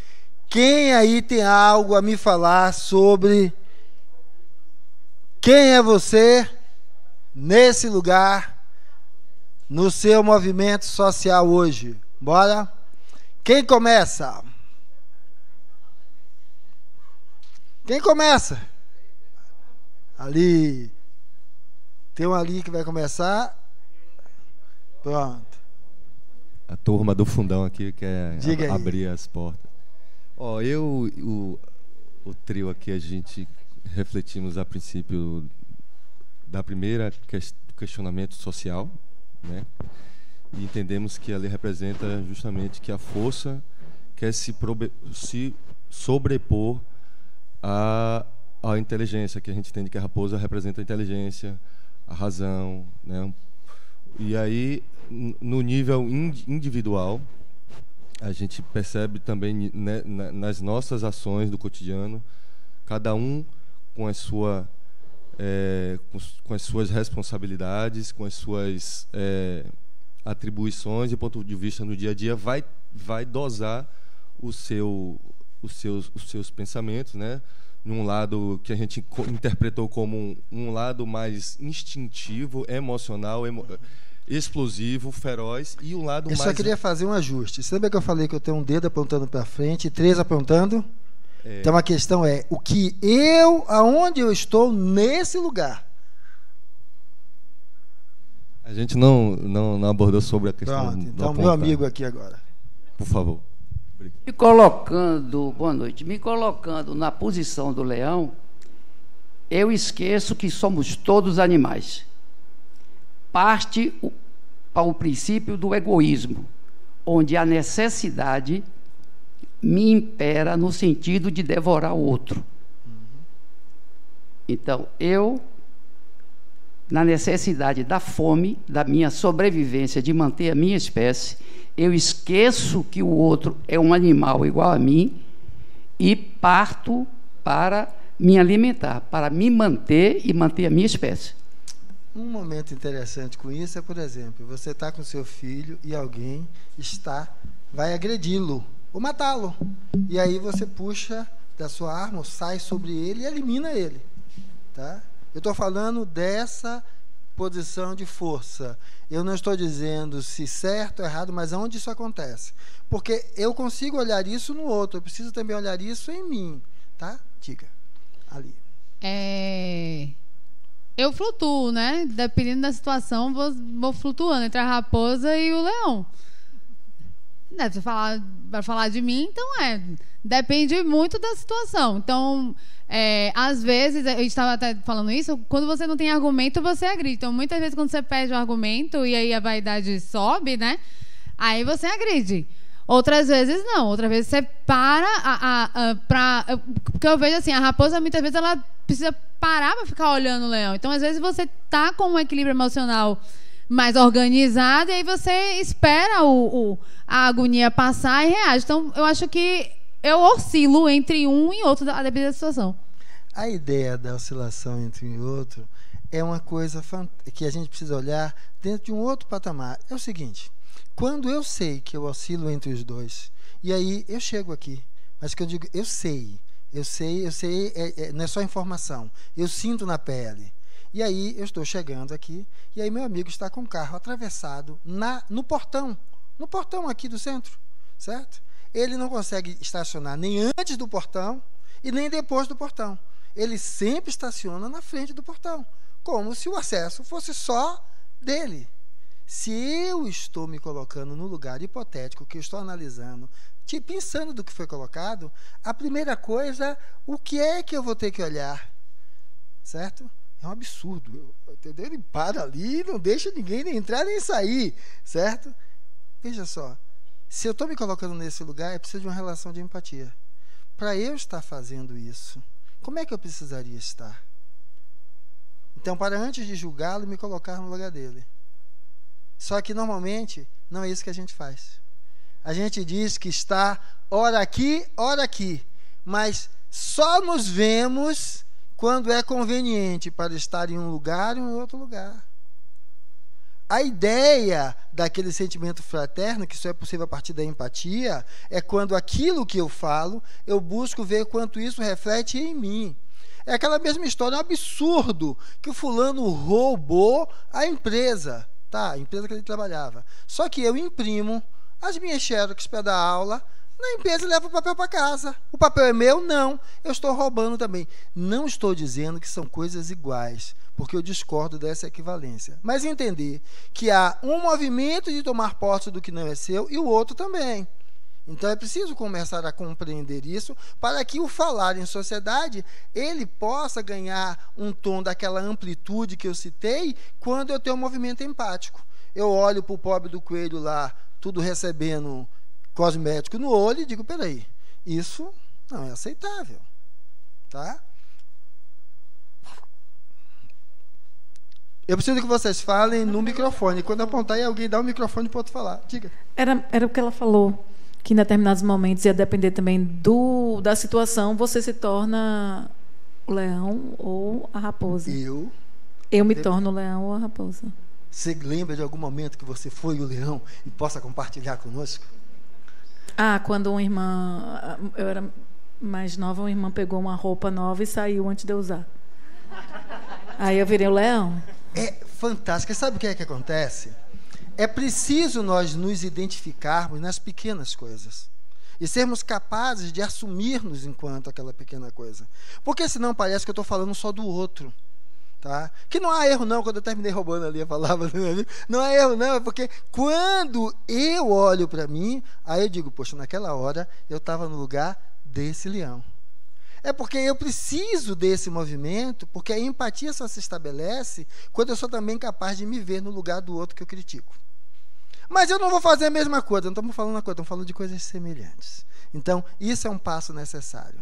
Quem aí tem algo a me falar sobre quem é você nesse lugar, no seu movimento social hoje? Bora? Quem começa? Quem começa? Ali. Tem um ali que vai começar. Pronto. A turma do fundão aqui quer abrir as portas. Ó, o trio aqui, a gente refletimos a princípio da primeira questionamento social, né? E entendemos que ela representa justamente que a força quer se sobrepor à inteligência, que a gente entende que a raposa representa a inteligência, a razão, né? E aí, no nível individual, a gente percebe também, né, nas nossas ações do cotidiano, cada um com as suas responsabilidades, com as suas atribuições e ponto de vista no dia a dia, vai dosar os seus pensamentos, né? Num lado que a gente interpretou como um lado mais instintivo, emocional, explosivo, feroz, e um lado mais... Eu só queria fazer um ajuste. Você lembra que eu falei que eu tenho um dedo apontando para frente e 3 apontando? Então a questão é, aonde eu estou nesse lugar? A gente não abordou sobre a questão. Pronto, então meu amigo aqui agora. Por favor. Boa noite, me colocando na posição do leão, eu esqueço que somos todos animais. Parte para o princípio do egoísmo, onde a necessidade me impera no sentido de devorar o outro. Então, na necessidade da fome, da minha sobrevivência, de manter a minha espécie, eu esqueço que o outro é um animal igual a mim e parto para me alimentar, para me manter e manter a minha espécie. Um momento interessante com isso é, por exemplo, você está com seu filho e alguém vai agredi-lo ou matá-lo. E aí você puxa da sua arma, ou sai sobre ele e elimina ele. Tá? Eu estou falando dessa posição de força. Eu não estou dizendo se certo ou errado, mas aonde isso acontece. Porque eu consigo olhar isso no outro, eu preciso também olhar isso em mim. Tá? Diga. Ali. Eu flutuo, né? Dependendo da situação, vou flutuando entre a raposa e o leão. Você vai falar de mim, então depende muito da situação. Então, às vezes, eu estava até falando isso, quando você não tem argumento, você agride. Então, muitas vezes, quando você perde o argumento e aí a vaidade sobe, né? Aí você agride. Outras vezes, não. Outras vezes, você para porque eu vejo assim, a raposa, muitas vezes, ela precisa parar para ficar olhando o leão. Então, às vezes, você tá com um equilíbrio emocional mais organizado e aí você espera a agonia passar e reage. Então, eu acho que eu oscilo entre um e outro, a depender da situação. A ideia da oscilação entre um e outro é uma coisa que a gente precisa olhar dentro de um outro patamar. É o seguinte, quando eu sei que eu oscilo entre os dois, e aí eu chego aqui, mas que eu digo, eu sei, não é só informação, eu sinto na pele. E aí eu estou chegando aqui, e aí meu amigo está com o carro atravessado no portão aqui do centro, certo? Ele não consegue estacionar nem antes do portão e nem depois do portão. Ele sempre estaciona na frente do portão, como se o acesso fosse só dele. Se eu estou me colocando no lugar hipotético que eu estou analisando, pensando do que foi colocado, a primeira coisa, o que é que eu vou ter que olhar? Certo? É um absurdo, entendeu? Ele para ali e não deixa ninguém nem entrar nem sair, certo? Veja só, se eu estou me colocando nesse lugar, eu preciso de uma relação de empatia. Para eu estar fazendo isso, como é que eu precisaria estar? Então, para antes de julgá-lo, me colocar no lugar dele. Só que, normalmente, não é isso que a gente faz. A gente diz que está ora aqui, mas só nos vemos quando é conveniente para estar em um lugar e em outro lugar. A ideia daquele sentimento fraterno, que só é possível a partir da empatia, é quando aquilo que eu falo, eu busco ver quanto isso reflete em mim. É aquela mesma história, é um absurdo que o fulano roubou a empresa, tá? A empresa que ele trabalhava. Só que eu imprimo as minhas xerox para dar aula na empresa e levo o papel para casa. O papel é meu? Não. Eu estou roubando também. Não estou dizendo que são coisas iguais, porque eu discordo dessa equivalência. Mas entender que há um movimento de tomar posse do que não é seu e o outro também. Então é preciso começar a compreender isso para que o falar em sociedade ele possa ganhar um tom daquela amplitude que eu citei quando eu tenho um movimento empático. Eu olho para o pobre do coelho lá, tudo recebendo cosmético no olho e digo, peraí, isso não é aceitável. Tá? Eu preciso que vocês falem no microfone. Quando apontar aí, alguém dá o microfone para o outro falar. Diga. Era o que ela falou, que em determinados momentos ia depender também da situação, você se torna o leão ou a raposa. Eu me torno o leão ou a raposa. Você lembra de algum momento que você foi o leão e possa compartilhar conosco? Quando uma irmã, eu era mais nova, uma irmã pegou uma roupa nova e saiu antes de eu usar. Aí eu virei o leão. É fantástico. Sabe o que é que acontece? É preciso nós nos identificarmos nas pequenas coisas e sermos capazes de assumir-nos enquanto aquela pequena coisa. Porque senão parece que eu estou falando só do outro. Tá? Que não há erro não, quando eu terminei roubando ali a palavra, não há erro não, é porque quando eu olho para mim, aí eu digo, poxa, naquela hora eu estava no lugar desse leão. É porque eu preciso desse movimento, porque a empatia só se estabelece quando eu sou também capaz de me ver no lugar do outro que eu critico. Mas eu não vou fazer a mesma coisa, não estamos falando uma coisa, estamos falando de coisas semelhantes. Então, isso é um passo necessário.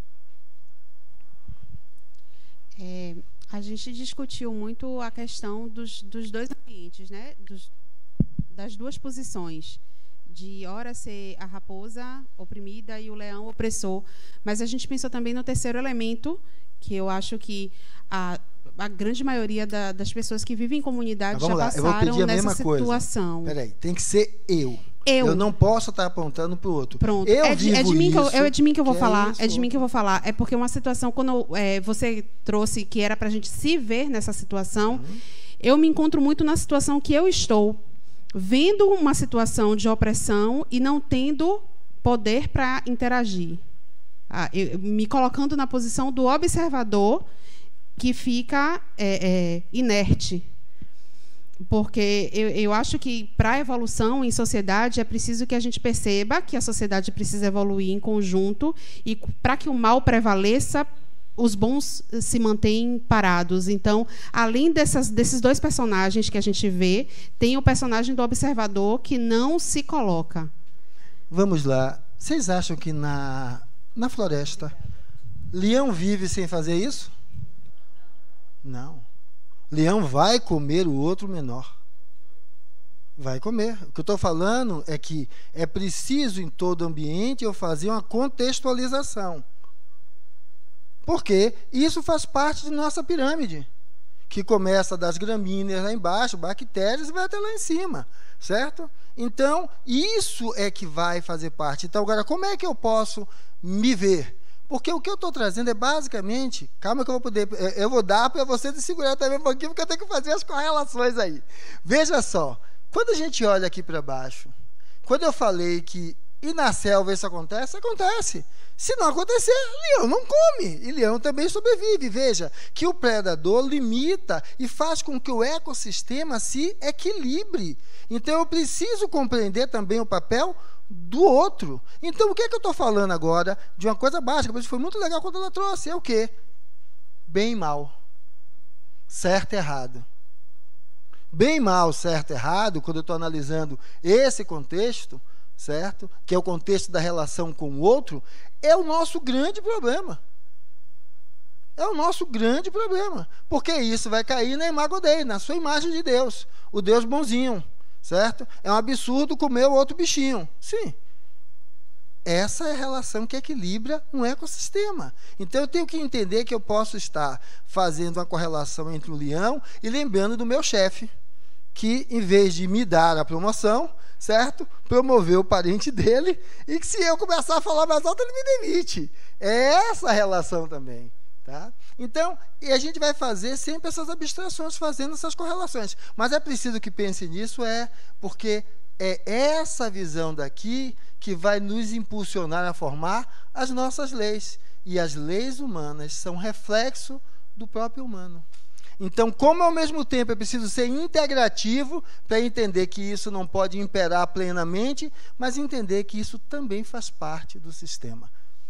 A gente discutiu muito a questão dos dois ambientes, né? Das duas posições, de ora ser a raposa oprimida e o leão opressor. Mas a gente pensou também no terceiro elemento, que eu acho que a grande maioria das pessoas que vivem em comunidade já passaram nessa situação. Peraí, tem que ser eu. Eu não posso estar apontando para o outro. Pronto. É de mim que eu vou falar. É de mim que eu vou falar. É porque uma situação, quando você trouxe que era para a gente se ver nessa situação, eu me encontro muito na situação que eu estou, vendo uma situação de opressão e não tendo poder para interagir. Me colocando na posição do observador que fica inerte. Porque eu acho que, para a evolução em sociedade, é preciso que a gente perceba que a sociedade precisa evoluir em conjunto e, para que o mal prevaleça, os bons se mantêm parados. Então, além desses dois personagens que a gente vê, tem o personagem do observador que não se coloca. Vamos lá. Vocês acham que na floresta, leão vive sem fazer isso? Não. Leão vai comer o outro menor. Vai comer. O que eu estou falando é que é preciso, em todo ambiente, eu fazer uma contextualização. Porque isso faz parte de nossa pirâmide, que começa das gramíneas lá embaixo, bactérias, e vai até lá em cima. Certo? Então, isso é que vai fazer parte. Então, agora, como é que eu posso me ver? Porque o que eu estou trazendo é basicamente... Calma que eu vou dar para você segurar também um pouquinho, porque eu tenho que fazer as correlações aí. Veja só, quando a gente olha aqui para baixo, quando eu falei que e na selva isso acontece, acontece. Se não acontecer, leão não come, e leão também sobrevive. Veja que o predador limita e faz com que o ecossistema se equilibre. Então eu preciso compreender também o papel do outro. Então, o que é que eu estou falando agora de uma coisa básica? Mas foi muito legal quando ela trouxe. É o quê? Bem e mal. Certo e errado. Bem e mal, certo e errado, quando eu estou analisando esse contexto, certo? Que é o contexto da relação com o outro, é o nosso grande problema. É o nosso grande problema. Porque isso vai cair na imago Dei, na sua imagem de Deus. O Deus bonzinho. Certo? É um absurdo comer o outro bichinho. Sim. Essa é a relação que equilibra um ecossistema. Então eu tenho que entender que eu posso estar fazendo uma correlação entre o leão e lembrando do meu chefe, que, em vez de me dar a promoção, certo? Promover o parente dele, e que se eu começar a falar mais alto, ele me demite. É essa a relação também. Tá? Então, e a gente vai fazer sempre essas abstrações, fazendo essas correlações. Mas é preciso que pense nisso, porque é essa visão daqui que vai nos impulsionar a formar as nossas leis. E as leis humanas são reflexo do próprio humano. Então, como ao mesmo tempo é preciso ser integrativo para entender que isso não pode imperar plenamente, mas entender que isso também faz parte do sistema.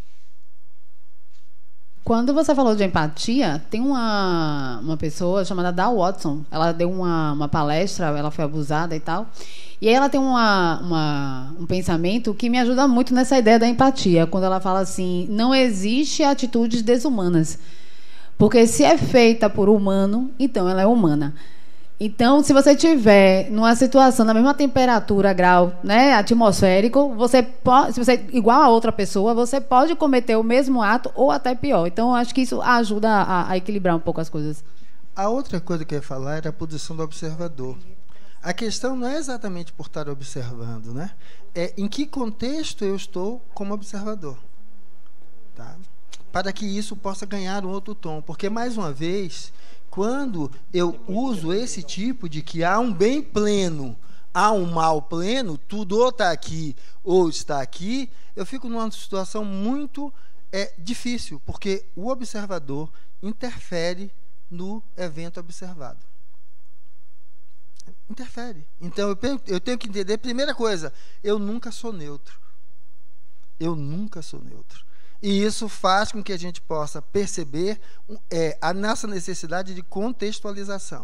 Quando você falou de empatia, tem uma pessoa chamada Dal Watson. Ela deu uma palestra, ela foi abusada e tal. E aí ela tem um pensamento que me ajuda muito nessa ideia da empatia. Quando ela fala assim, não existe atitudes desumanas. Porque se é feita por humano, então ela é humana. Então, se você tiver numa situação na mesma temperatura, grau, né, atmosférico, você pode, se você é igual a outra pessoa, você pode cometer o mesmo ato ou até pior. Então, acho que isso ajuda a equilibrar um pouco as coisas. A outra coisa que eu ia falar era a posição do observador. A questão não é exatamente por estar observando, né? É em que contexto eu estou como observador. Tá? Para que isso possa ganhar um outro tom. Porque, mais uma vez, quando eu uso esse tipo de que há um bem pleno, há um mal pleno, tudo ou está aqui ou está aqui, eu fico numa situação muito difícil, porque o observador interfere no evento observado. Interfere. Então, eu tenho que entender, primeira coisa, eu nunca sou neutro. Eu nunca sou neutro. E isso faz com que a gente possa perceber a nossa necessidade de contextualização.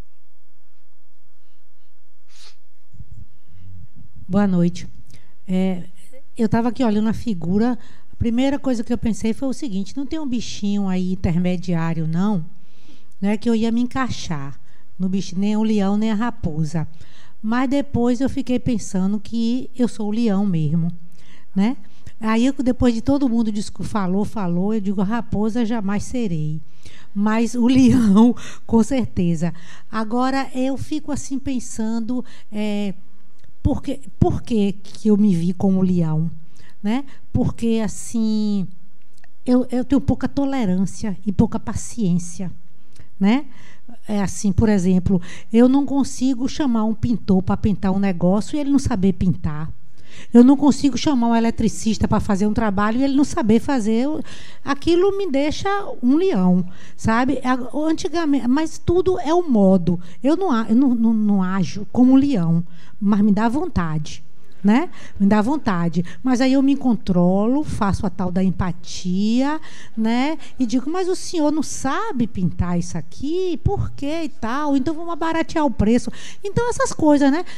Boa noite. Eu estava aqui olhando a figura. A primeira coisa que eu pensei foi o seguinte: não tem um bichinho aí intermediário, não é que eu ia me encaixar no bicho, nem o leão, nem a raposa. Mas depois eu fiquei pensando que eu sou o leão mesmo, né? Aí, depois de todo mundo falou, eu digo, a raposa jamais serei. Mas o leão, com certeza. Agora, eu fico assim pensando, por que eu me vi como leão? Né? Porque, assim, eu tenho pouca tolerância e pouca paciência. Né? Assim, por exemplo, eu não consigo chamar um pintor para pintar um negócio e ele não saber pintar. Eu não consigo chamar um eletricista para fazer um trabalho e ele não saber fazer. Aquilo me deixa um leão, sabe? Antigamente, mas tudo é o modo. Eu não ajo como um leão, mas me dá vontade, né? Me dá vontade. Mas aí eu me controlo, faço a tal da empatia, né? E digo, mas o senhor não sabe pintar isso aqui? Por quê e tal? Então vamos baratear o preço. Então essas coisas, né?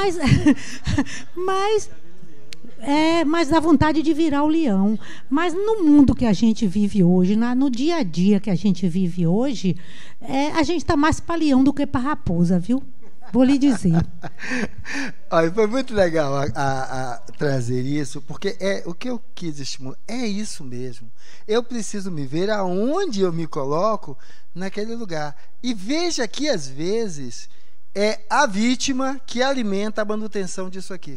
Mas dá vontade de virar o leão. Mas no mundo que a gente vive hoje, no dia a dia que a gente vive hoje, a gente está mais para leão do que para raposa, viu? Vou lhe dizer. Olha, foi muito legal a trazer isso, porque o que eu quis estimular é isso mesmo. Eu preciso me ver aonde eu me coloco naquele lugar. E veja que, às vezes, é a vítima que alimenta a manutenção disso aqui.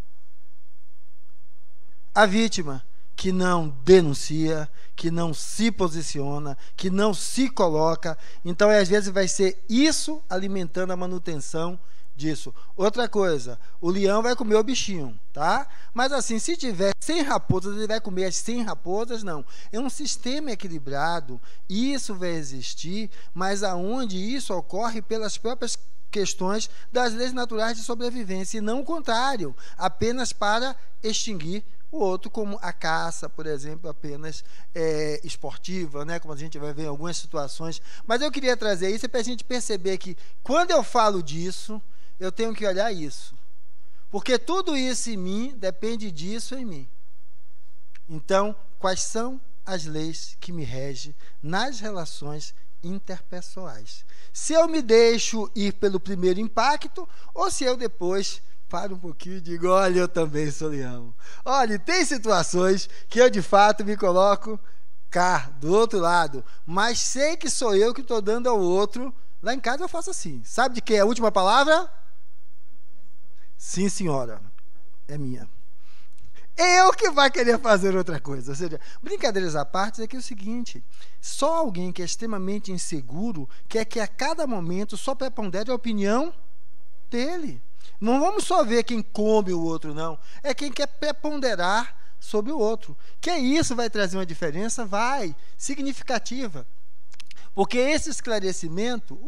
A vítima que não denuncia, que não se posiciona, que não se coloca. Então, às vezes, vai ser isso alimentando a manutenção disso. Outra coisa, o leão vai comer o bichinho, tá? Mas, assim, se tiver 100 raposas, ele vai comer as 100 raposas? Não. É um sistema equilibrado, isso vai existir, mas aonde isso ocorre pelas próprias questões das leis naturais de sobrevivência, e não o contrário, apenas para extinguir o outro, como a caça, por exemplo, apenas esportiva, né? Como a gente vai ver em algumas situações. Mas eu queria trazer isso para a gente perceber que, quando eu falo disso, eu tenho que olhar isso. Porque tudo isso em mim depende disso em mim. Então, quais são as leis que me regem nas relações interpessoais? Se eu me deixo ir pelo primeiro impacto, ou se eu depois paro um pouquinho e digo, olha, eu também sou leão. Olha, tem situações que eu, de fato, me coloco cá, do outro lado, mas sei que sou eu que estou dando ao outro Lá em casa eu faço assim. Sabe de que é a última palavra? Sim, senhora. É minha. Eu que vai querer fazer outra coisa. Ou seja, brincadeiras à parte, é que é o seguinte: só alguém que é extremamente inseguro quer que a cada momento só prepondere a opinião dele. Não vamos só ver quem come o outro, não. É quem quer preponderar sobre o outro. Que isso vai trazer uma diferença? Vai, significativa. Porque esse esclarecimento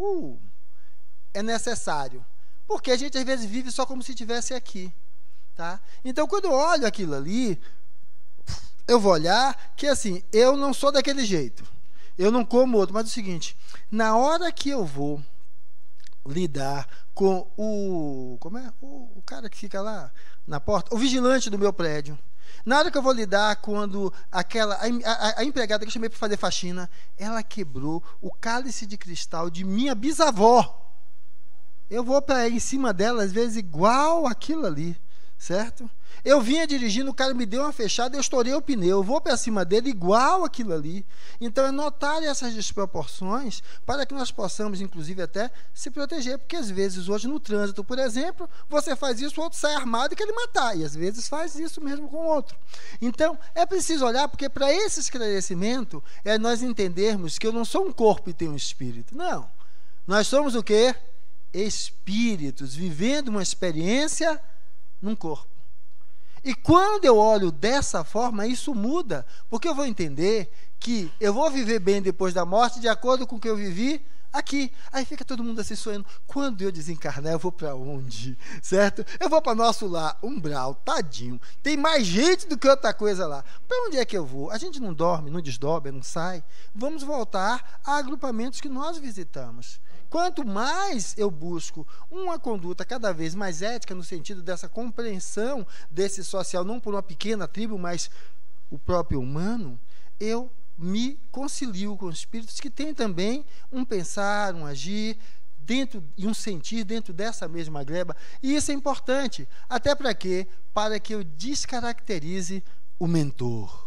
é necessário. Porque a gente às vezes vive só como se estivesse aqui. Tá? Então, quando eu olho aquilo ali, eu vou olhar que assim, eu não sou daquele jeito. Eu não como outro. Mas é o seguinte, na hora que eu vou lidar com o cara que fica lá na porta, o vigilante do meu prédio, na hora que eu vou lidar quando a empregada que eu chamei para fazer faxina, ela quebrou o cálice de cristal de minha bisavó, eu vou para em cima dela às vezes igual aquilo ali, certo? Eu vinha dirigindo, o cara me deu uma fechada, eu estourei o pneu, eu vou para cima dele igual aquilo ali. Então é notar essas desproporções para que nós possamos, inclusive, até se proteger, porque às vezes hoje no trânsito, por exemplo, você faz isso, o outro sai armado e quer lhe matar, e às vezes faz isso mesmo com o outro. Então é preciso olhar, porque para esse esclarecimento é nós entendermos que eu não sou um corpo e tenho um espírito. Não, nós somos o quê? Espíritos, vivendo uma experiência num corpo. E quando eu olho dessa forma, isso muda, porque eu vou entender que eu vou viver bem depois da morte de acordo com o que eu vivi aqui. Aí fica todo mundo assim sonhando, quando eu desencarnar eu vou para onde? Certo? Eu vou para nosso lar, umbral, tadinho, tem mais gente do que outra coisa lá. Para onde é que eu vou? A gente não dorme, não desdobra, não sai. Vamos voltar a agrupamentos que nós visitamos. Quanto mais eu busco uma conduta cada vez mais ética, no sentido dessa compreensão desse social, não por uma pequena tribo, mas o próprio humano, eu me concilio com espíritos que têm também um pensar, um agir, dentro e um sentir dentro dessa mesma gleba. E isso é importante. Até para quê? Para que eu descaracterize o mentor.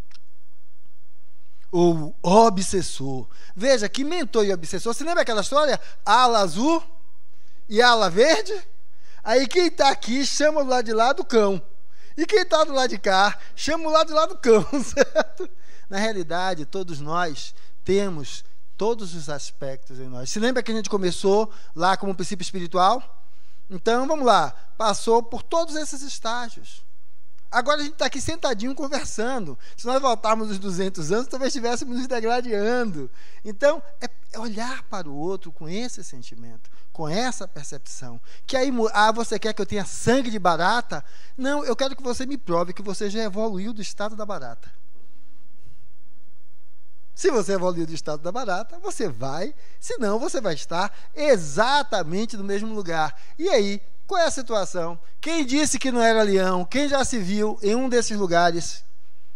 O obsessor. Veja, que mentor e obsessor. Você lembra aquela história? Ala azul e ala verde? Aí quem está aqui chama do lado de lá do cão. E quem está do lado de cá chama o lado de lá do cão, certo? Na realidade, todos nós temos todos os aspectos em nós. Se lembra que a gente começou lá como um princípio espiritual? Então, vamos lá. Passou por todos esses estágios. Agora a gente está aqui sentadinho conversando. Se nós voltarmos os 200 anos, talvez estivéssemos nos degradando. Então, é olhar para o outro com esse sentimento, com essa percepção. Que aí, você quer que eu tenha sangue de barata? Não, eu quero que você me prove que você já evoluiu do estado da barata. Se você evoluiu do estado da barata, você vai, senão você vai estar exatamente no mesmo lugar. E aí, qual é a situação? Quem disse que não era leão? Quem já se viu em um desses lugares?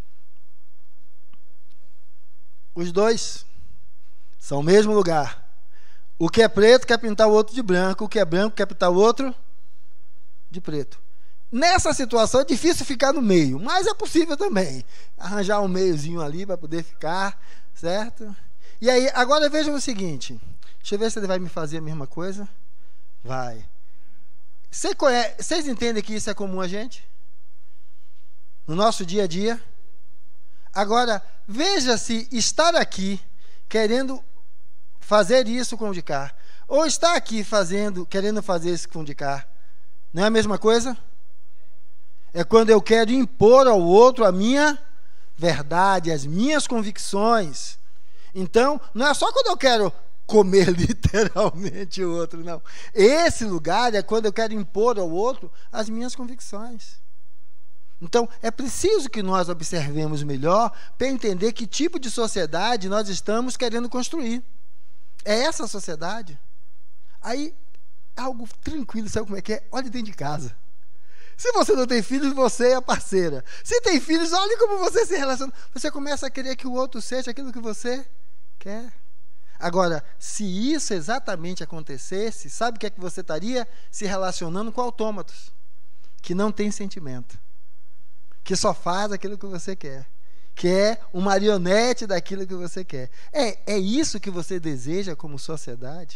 Os dois são o mesmo lugar. O que é preto quer pintar o outro de branco, o que é branco quer pintar o outro de preto. Nessa situação é difícil ficar no meio, mas é possível também arranjar um meiozinho ali para poder ficar, certo? E aí, agora vejam o seguinte, deixa eu ver se ele vai me fazer a mesma coisa. Vai. Vocês entendem que isso é comum a gente? No nosso dia a dia? Agora, veja se estar aqui querendo fazer isso com o de cá, ou estar aqui querendo fazer isso com o de cá, não é a mesma coisa? É quando eu quero impor ao outro a minha verdade, as minhas convicções. Então, não é só quando eu quero comer literalmente o outro, não. Esse lugar é quando eu quero impor ao outro as minhas convicções. Então, é preciso que nós observemos melhor para entender que tipo de sociedade nós estamos querendo construir. É essa a sociedade? Aí, algo tranquilo, sabe como é que é? Olhe dentro de casa. Se você não tem filhos, você é a parceira. Se tem filhos, olhe como você se relaciona. Você começa a querer que o outro seja aquilo que você quer. Agora, se isso exatamente acontecesse, sabe o que é que você estaria? Se relacionando com autômatos, que não tem sentimento, que só faz aquilo que você quer, que é um marionete daquilo que você quer. É isso que você deseja como sociedade?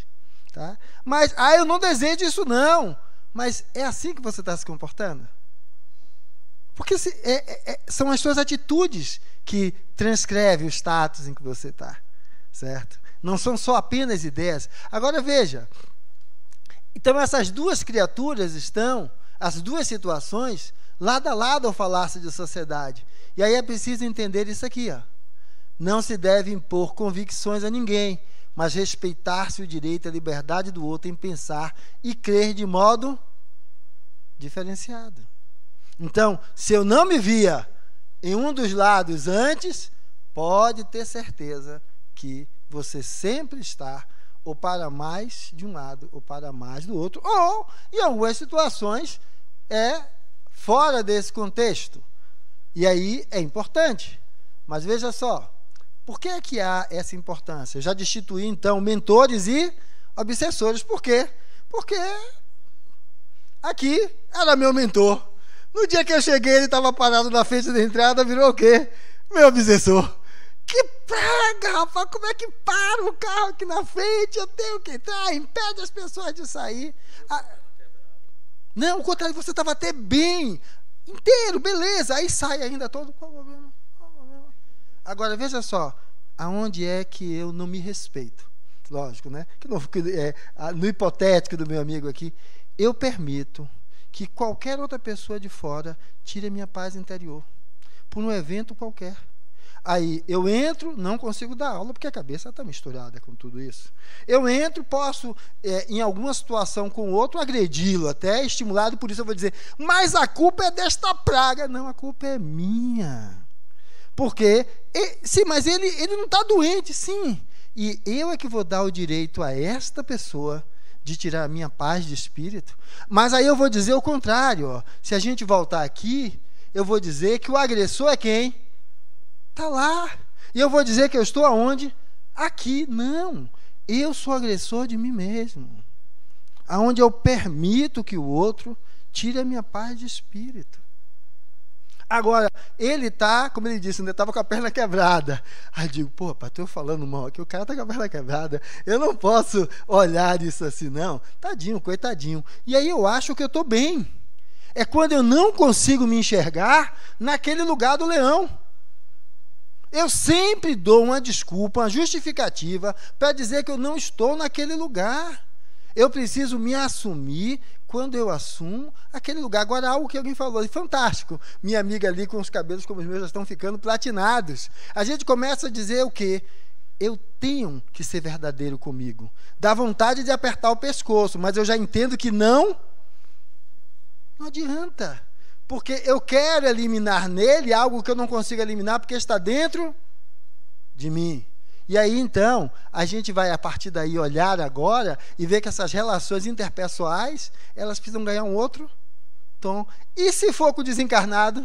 Tá? Mas, eu não desejo isso não. Mas é assim que você está se comportando? Porque são as suas atitudes que transcrevem o status em que você está. Certo? Não são só apenas ideias. Agora veja. Então essas duas criaturas estão, as duas situações, lado a lado ao falar-se de sociedade. E aí é preciso entender isso aqui. Não se deve impor convicções a ninguém, mas respeitar-se o direito e a liberdade do outro em pensar e crer de modo diferenciado. Então, se eu não me via em um dos lados antes, pode ter certeza que você sempre está ou para mais de um lado ou para mais do outro, ou, em algumas situações, fora desse contexto. E aí é importante. Mas veja só, por que é que há essa importância? Eu já destituí, então, mentores e obsessores. Por quê? Porque aqui era meu mentor. No dia que eu cheguei, ele estava parado na frente da entrada, virou o quê? Meu obsessor. Que praga, rapaz, como é que para o carro aqui na frente? Eu tenho que entrar, impede as pessoas de sair. Não, ao contrário, você estava até bem, inteiro, beleza, aí sai ainda todo. Qual o problema? Agora, veja só, aonde é que eu não me respeito? Lógico, né? No hipotético do meu amigo aqui, eu permito que qualquer outra pessoa de fora tire a minha paz interior, por um evento qualquer. Aí eu entro, não consigo dar aula, porque a cabeça está misturada com tudo isso. Eu entro, posso, em alguma situação com o outro, agredi-lo, até estimulado, por isso eu vou dizer, mas a culpa é desta praga. Não, a culpa é minha. Porque, sim, mas ele não está doente, sim. E eu é que vou dar o direito a esta pessoa de tirar a minha paz de espírito. Mas aí eu vou dizer o contrário. Ó. Se a gente voltar aqui, eu vou dizer que o agressor é quem? Está lá. E eu vou dizer que eu estou aonde? Aqui. Não. Eu sou agressor de mim mesmo. Aonde eu permito que o outro tire a minha paz de espírito. Agora, ele está, como ele disse, ainda estava com a perna quebrada. Aí eu digo, pô, estou falando mal aqui, o cara está com a perna quebrada. Eu não posso olhar isso assim, não. Tadinho, coitadinho. E aí eu acho que eu estou bem. É quando eu não consigo me enxergar naquele lugar do leão. Eu sempre dou uma desculpa, uma justificativa para dizer que eu não estou naquele lugar. Eu preciso me assumir quando eu assumo aquele lugar. Agora, algo que alguém falou, fantástico. Minha amiga ali com os cabelos como os meus já estão ficando platinados. A gente começa a dizer o quê? Eu tenho que ser verdadeiro comigo. Dá vontade de apertar o pescoço, mas eu já entendo que não adianta. Porque eu quero eliminar nele algo que eu não consigo eliminar porque está dentro de mim. E aí, então, a gente vai, a partir daí, olhar agora e ver que essas relações interpessoais, elas precisam ganhar um outro tom. E se for com o desencarnado?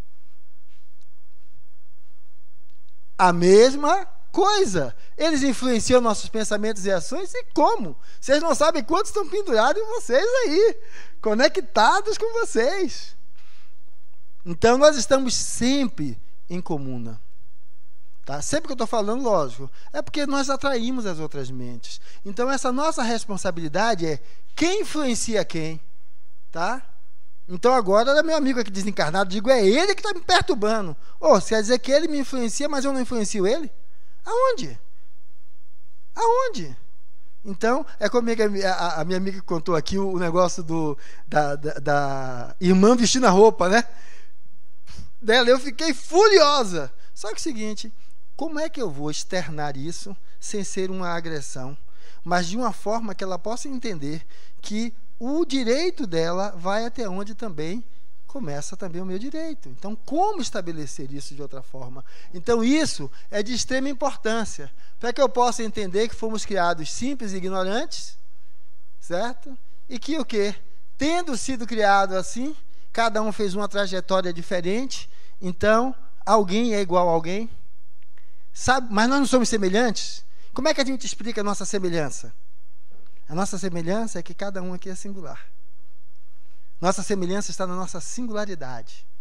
A mesma coisa. Eles influenciam nossos pensamentos e ações, e como? Vocês não sabem quantos estão pendurados em vocês aí, conectados com vocês. Então, nós estamos sempre em comuna. Tá? Sempre que eu estou falando, lógico, é porque nós atraímos as outras mentes. Então, essa nossa responsabilidade é quem influencia quem. Tá? Então, agora, meu amigo aqui desencarnado, digo, é ele que está me perturbando. Você quer dizer que ele me influencia, mas eu não influencio ele? Aonde? Aonde? Então, é como a minha amiga contou aqui o negócio da irmã vestindo a roupa, né? Dela, eu fiquei furiosa. Só que é o seguinte, como é que eu vou externar isso sem ser uma agressão, mas de uma forma que ela possa entender que o direito dela vai até onde também começa também o meu direito. Então, como estabelecer isso de outra forma? Então, isso é de extrema importância, para que eu possa entender que fomos criados simples e ignorantes, certo? E que o quê? Tendo sido criado assim, cada um fez uma trajetória diferente, então, alguém é igual a alguém, sabe? Mas nós não somos semelhantes. Como é que a gente explica a nossa semelhança? A nossa semelhança é que cada um aqui é singular. Nossa semelhança está na nossa singularidade.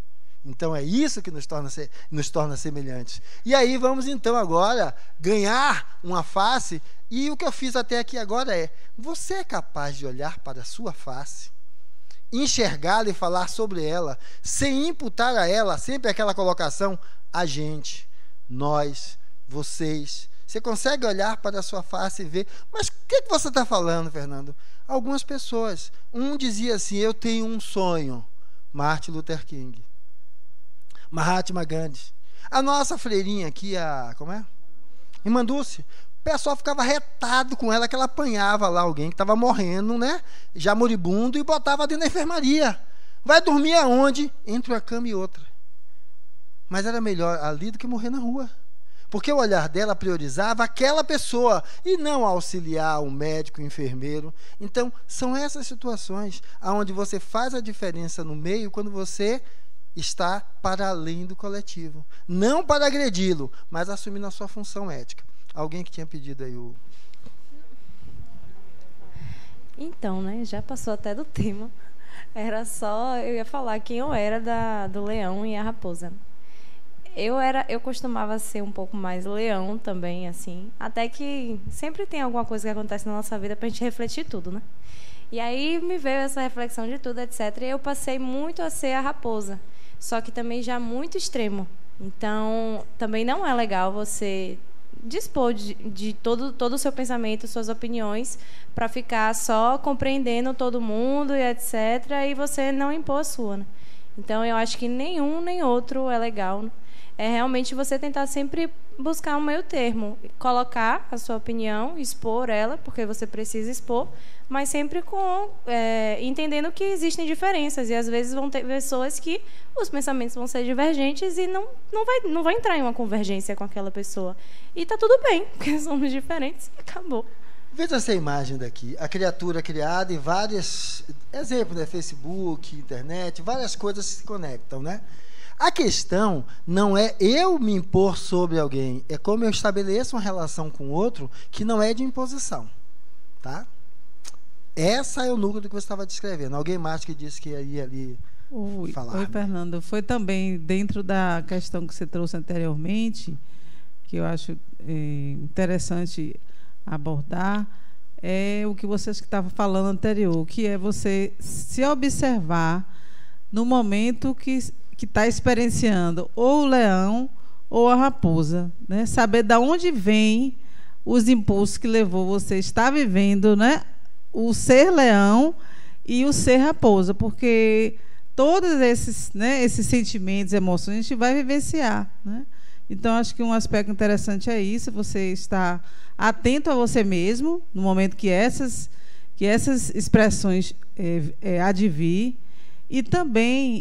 Então é isso que nos torna semelhantes. E aí vamos então agora ganhar uma face. E o que eu fiz até aqui agora é: você é capaz de olhar para a sua face, enxergá-la e falar sobre ela, sem imputar a ela sempre aquela colocação a gente, nós, vocês? Você consegue olhar para a sua face e ver, mas o que você está falando, Fernando? Algumas pessoas. Um dizia assim: eu tenho um sonho. Martin Luther King. Mahatma Gandhi. A nossa freirinha aqui, como é? Imanduce. O pessoal ficava retado com ela, que ela apanhava lá alguém que estava morrendo, né? Já moribundo, e botava dentro da enfermaria. Vai dormir aonde? Entre uma cama e outra. Mas era melhor ali do que morrer na rua. Porque o olhar dela priorizava aquela pessoa e não auxiliar o médico, o enfermeiro. Então, são essas situações onde você faz a diferença no meio quando você está para além do coletivo. Não para agredi-lo, mas assumindo a sua função ética. Alguém que tinha pedido aí o... Então, né, já passou até do tema. Era só, eu ia falar quem eu era do leão e a raposa. Eu costumava ser um pouco mais leão também, assim. Até que sempre tem alguma coisa que acontece na nossa vida pra gente refletir tudo, né? E aí me veio essa reflexão de tudo, etc. E eu passei muito a ser a raposa. Só que também já muito extremo. Então, também não é legal você dispor de todo o seu pensamento, suas opiniões, para ficar só compreendendo todo mundo e etc. E você não impor a sua, né? Então, eu acho que nenhum nem outro é legal, né? É realmente você tentar sempre buscar um meio termo, colocar a sua opinião, expor ela, porque você precisa expor, mas sempre entendendo que existem diferenças, e às vezes vão ter pessoas que os pensamentos vão ser divergentes e não vai entrar em uma convergência com aquela pessoa. E está tudo bem, porque somos diferentes e acabou. Veja essa imagem daqui, a criatura criada em vários exemplos, né? Facebook, internet, várias coisas se conectam, né? A questão não é eu me impor sobre alguém, é como eu estabeleço uma relação com o outro que não é de imposição, tá? Essa é o núcleo que você estava descrevendo. Alguém mais que disse que ia ali falar? Oi, Fernando. Foi também dentro da questão que você trouxe anteriormente, que eu acho interessante abordar, é o que você estava falando anterior, que é você se observar no momento que está experienciando ou o leão ou a raposa, né? Saber de onde vem os impulsos que levou você a estar vivendo, né? O ser leão e o ser raposa, porque todos esses, né, esses sentimentos, emoções, a gente vai vivenciar, né? Então, acho que um aspecto interessante é isso, você estar atento a você mesmo, no momento que essas expressões advir, e também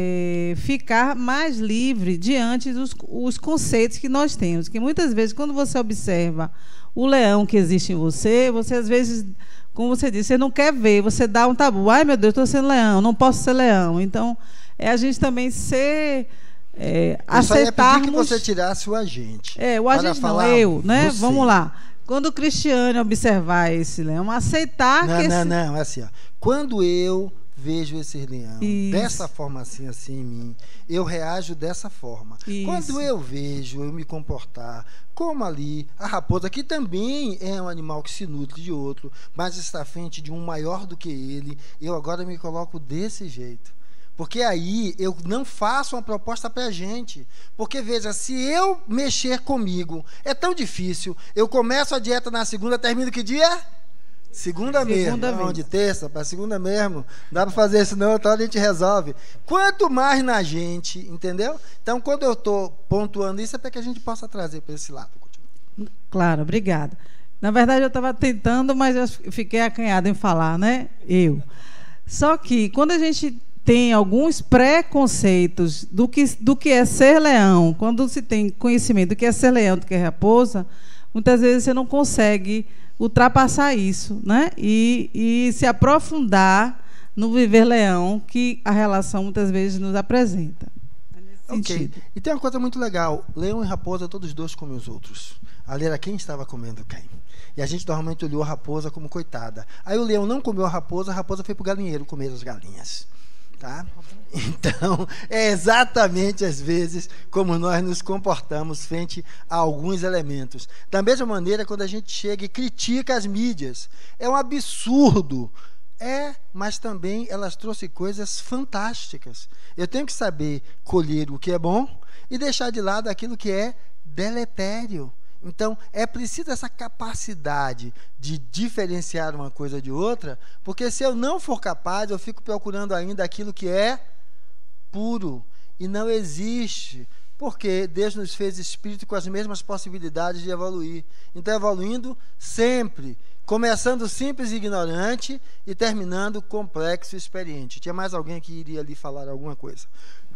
ficar mais livre diante dos conceitos que nós temos. Que muitas vezes, quando você observa o leão que existe em você, às vezes, como você disse, você não quer ver, você dá um tabu. Ai, meu Deus, estou sendo leão, não posso ser leão. Então, a gente também ser... aceitarmos... Eu só ia pedir que você tirasse o agente. O agente não, eu, né? Você. Vamos lá. Quando o Cristiane observar esse leão, aceitar que... Não, é assim, ó. Quando eu vejo esse leão dessa forma assim em mim, eu reajo dessa forma. Isso. Quando eu vejo eu me comportar como ali a raposa, que também é um animal que se nutre de outro, mas está à frente de um maior do que ele, eu agora me coloco desse jeito. Porque aí eu não faço uma proposta para a gente. Porque, veja, se eu mexer comigo, é tão difícil. Eu começo a dieta na segunda, termino que dia? Segunda mesmo. De terça para segunda mesmo. Não dá para fazer isso não, então a gente resolve. Quanto mais na gente, entendeu? Então, quando eu estou pontuando isso, é para que a gente possa trazer para esse lado. Claro, obrigada. Na verdade, eu estava tentando, mas eu fiquei acanhada em falar, né? Só que, quando a gente tem alguns preconceitos do que é ser leão, quando se tem conhecimento do que é ser leão, do que é raposa, muitas vezes você não consegue ultrapassar isso, né? E se aprofundar no viver leão que a relação muitas vezes nos apresenta. Ok. E tem uma coisa muito legal: leão e raposa, todos dois comem os outros. Ali era quem estava comendo quem. E a gente normalmente olhou a raposa como coitada. Aí o leão não comeu a raposa foi para o galinheiro comer as galinhas. Tá? Então, é exatamente às vezes como nós nos comportamos frente a alguns elementos. Da mesma maneira, quando a gente chega e critica as mídias, é um absurdo. Mas também elas trouxeram coisas fantásticas. Eu tenho que saber colher o que é bom e deixar de lado aquilo que é deletério. Então, é preciso essa capacidade de diferenciar uma coisa de outra, porque se eu não for capaz, eu fico procurando ainda aquilo que é puro. E não existe, porque Deus nos fez espírito com as mesmas possibilidades de evoluir. Então, evoluindo sempre, começando simples e ignorante e terminando complexo e experiente. Tinha mais alguém que iria ali falar alguma coisa?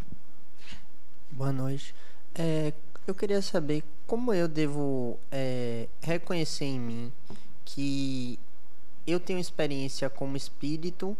Boa noite. Eu queria saber como eu devo reconhecer em mim que eu tenho experiência como espírito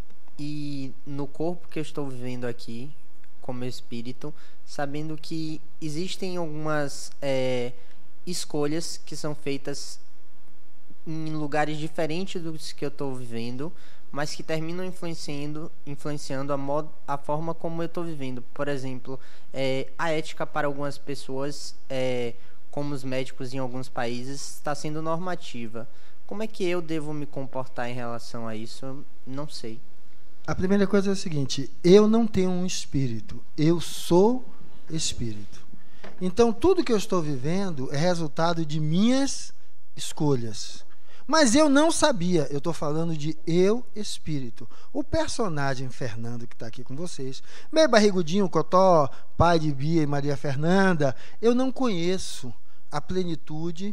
e no corpo que eu estou vivendo aqui como espírito, sabendo que existem algumas escolhas que são feitas em lugares diferentes dos que eu estou vivendo, mas que terminam influenciando a forma como eu estou vivendo. Por exemplo, a ética para algumas pessoas, como os médicos em alguns países, está sendo normativa. Como é que eu devo me comportar em relação a isso? Eu não sei. A primeira coisa é o seguinte: eu não tenho um espírito, eu sou espírito. Então, tudo que eu estou vivendo é resultado de minhas escolhas. Mas eu não sabia, eu estou falando de eu, espírito. O personagem Fernando, que está aqui com vocês, meio barrigudinho, Cotó, pai de Bia e Maria Fernanda, eu não conheço a plenitude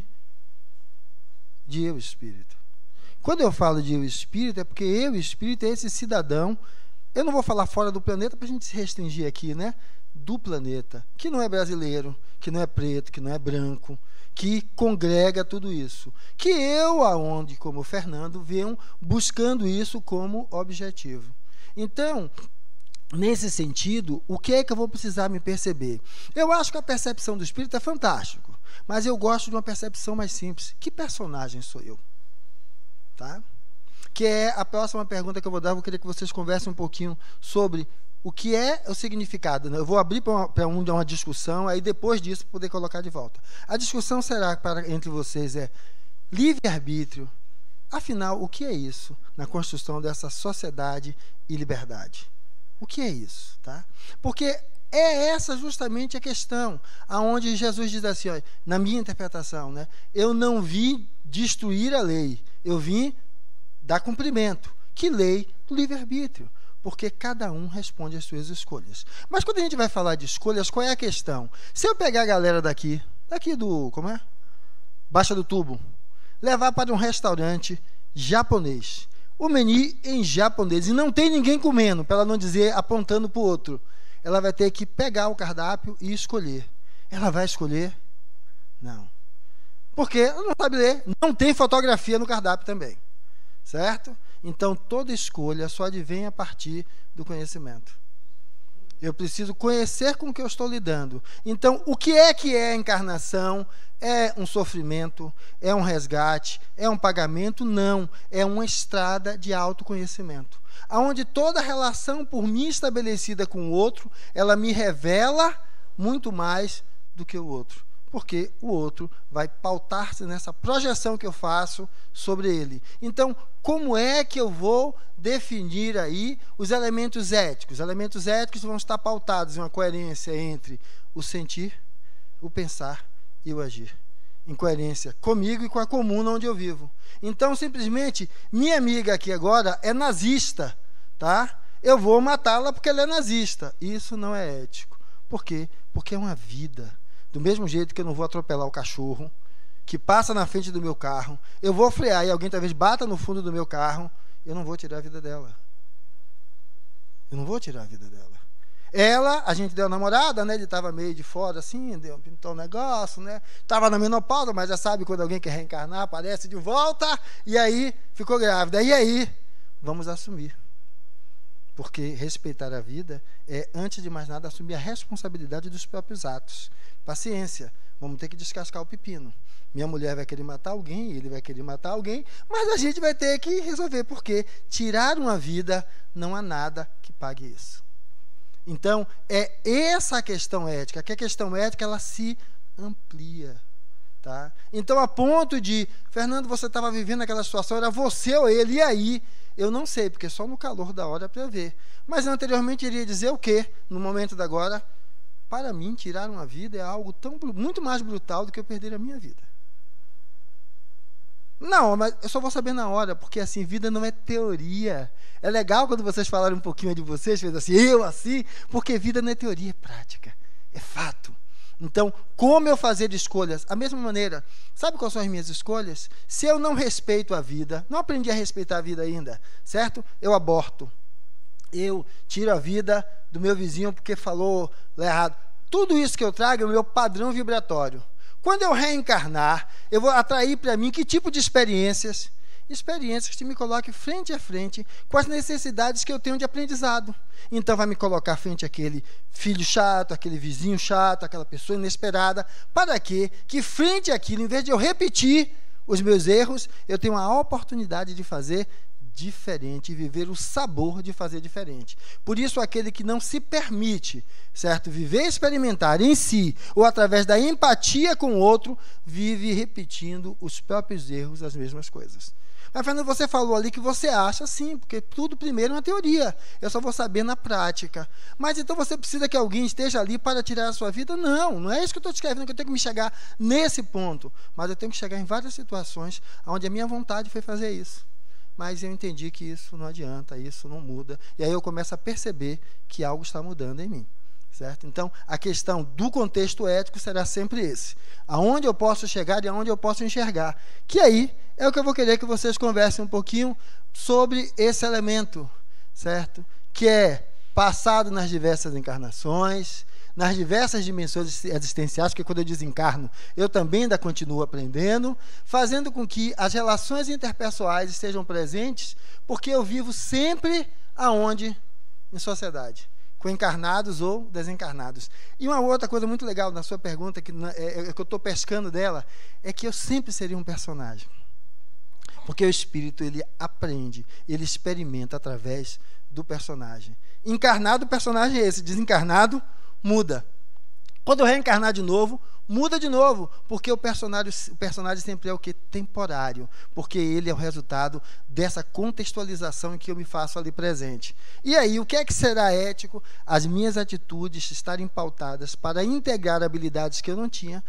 de eu, espírito. Quando eu falo de eu, espírito, é porque eu, espírito, é esse cidadão, eu não vou falar fora do planeta para a gente se restringir aqui, né? Do planeta, que não é brasileiro, que não é preto, que não é branco, que congrega tudo isso. Que eu, aonde, como Fernando, venho buscando isso como objetivo. Então, nesse sentido, o que é que eu vou precisar me perceber? Eu acho que a percepção do espírito é fantástico, mas eu gosto de uma percepção mais simples. Que personagem sou eu? Tá? Que é a próxima pergunta que eu vou dar. Eu queria que vocês conversem um pouquinho sobre o que é o significado, né? Eu vou abrir para uma discussão, aí depois disso poder colocar de volta. A discussão será entre vocês livre-arbítrio. Afinal, o que é isso na construção dessa sociedade e liberdade? O que é isso? Tá? Porque é essa justamente a questão, aonde Jesus diz assim, ó, na minha interpretação, né? Eu não vim destruir a lei, eu vim dar cumprimento. Que lei? Do livre-arbítrio. Porque cada um responde às suas escolhas. Mas quando a gente vai falar de escolhas, qual é a questão? Se eu pegar a galera daqui do, como é? Baixa do Tubo, levar para um restaurante japonês, o menu em japonês, e não tem ninguém comendo, para ela não dizer apontando para o outro, ela vai ter que pegar o cardápio e escolher. Ela vai escolher? Não. Porque ela não sabe ler, não tem fotografia no cardápio também. Certo? Então, toda escolha só advém a partir do conhecimento. Eu preciso conhecer com o que eu estou lidando. Então, o que é a encarnação? É um sofrimento? É um resgate? É um pagamento? Não. É uma estrada de autoconhecimento. Onde toda relação por mim estabelecida com o outro, ela me revela muito mais do que o outro. Porque o outro vai pautar-se nessa projeção que eu faço sobre ele. Então, como é que eu vou definir aí os elementos éticos? Os elementos éticos vão estar pautados em uma coerência entre o sentir, o pensar e o agir. Em coerência comigo e com a comuna onde eu vivo. Então, simplesmente, minha amiga aqui agora é nazista, tá? Eu vou matá-la porque ela é nazista. Isso não é ético. Por quê? Porque é uma vida. Do mesmo jeito que eu não vou atropelar o cachorro que passa na frente do meu carro, eu vou frear e alguém talvez bata no fundo do meu carro, eu não vou tirar a vida dela. Eu não vou tirar a vida dela. Ela, a gente deu uma namorada, né? Ele estava meio de fora assim, pintou um negócio, né? Estava na menopausa, mas já sabe quando alguém quer reencarnar, aparece de volta, e aí ficou grávida. E aí, vamos assumir. Porque respeitar a vida é, antes de mais nada, assumir a responsabilidade dos próprios atos. Paciência. vamos ter que descascar o pepino. Minha mulher vai querer matar alguém, ele vai querer matar alguém, mas a gente vai ter que resolver, porque tirar uma vida, não há nada que pague isso. Então, é essa a questão ética, que a questão ética, ela se amplia. Tá? Então, a ponto de, Fernando, você estava vivendo aquela situação, era você ou ele, e aí? Eu não sei, porque só no calor da hora para ver. Mas anteriormente iria dizer o quê? No momento da agora, para mim, tirar uma vida é algo muito mais brutal do que eu perder a minha vida. Não, mas eu só vou saber na hora, porque assim, vida não é teoria. É legal quando vocês falaram um pouquinho de vocês, fez assim, eu assim, porque vida não é teoria, é prática, é fato. Então, como eu fazer escolhas? A mesma maneira, sabe quais são as minhas escolhas? Se eu não respeito a vida, não aprendi a respeitar a vida ainda, certo? Eu aborto. Eu tiro a vida do meu vizinho porque falou errado. Tudo isso que eu trago é o meu padrão vibratório. Quando eu reencarnar, eu vou atrair para mim que tipo de experiências? Experiências que me coloquem frente a frente com as necessidades que eu tenho de aprendizado. Então vai me colocar frente àquele filho chato, aquele vizinho chato, aquela pessoa inesperada. Para quê? Que frente àquilo, em vez de eu repetir os meus erros, eu tenho a oportunidade de fazer diferente e viver o sabor de fazer diferente. Por isso, aquele que não se permite, certo, viver e experimentar em si ou através da empatia com o outro, vive repetindo os próprios erros, as mesmas coisas. Mas, Fernando, você falou ali que você acha sim, porque tudo primeiro é uma teoria. Eu só vou saber na prática. Mas então você precisa que alguém esteja ali para tirar a sua vida? Não, não é isso que eu estou te escrevendo, que eu tenho que me chegar nesse ponto. Mas eu tenho que chegar em várias situações onde a minha vontade foi fazer isso. Mas eu entendi que isso não adianta, isso não muda. E aí eu começo a perceber que algo está mudando em mim. Certo? Então, a questão do contexto ético será sempre esse. Aonde eu posso chegar e aonde eu posso enxergar. Que aí é o que eu vou querer que vocês conversem um pouquinho sobre esse elemento, certo? Que é passado nas diversas encarnações, nas diversas dimensões existenciais, porque quando eu desencarno, eu também ainda continuo aprendendo, fazendo com que as relações interpessoais estejam presentes, porque eu vivo sempre aonde? Em sociedade. Com encarnados ou desencarnados. E uma outra coisa muito legal na sua pergunta, que eu estou pescando dela, é que eu sempre seria um personagem. Porque o espírito, ele aprende, ele experimenta através do personagem. Encarnado, o personagem é esse. Desencarnado, muda. Quando eu reencarnar de novo, muda de novo, porque o personagem sempre é o que? Temporário, porque ele é o resultado dessa contextualização em que eu me faço ali presente. E aí, o que é que será ético? As minhas atitudes estarem pautadas para integrar habilidades que eu não tinha,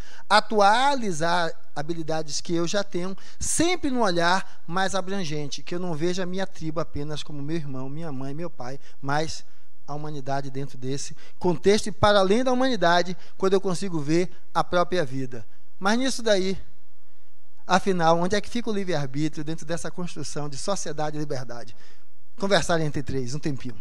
atualizar habilidades que eu já tenho, sempre num olhar mais abrangente, que eu não veja a minha tribo apenas como meu irmão, minha mãe, meu pai, mas a humanidade dentro desse contexto e para além da humanidade, quando eu consigo ver a própria vida. Mas nisso daí, afinal, onde é que fica o livre-arbítrio dentro dessa construção de sociedade e liberdade? Conversar entre três, um tempinho.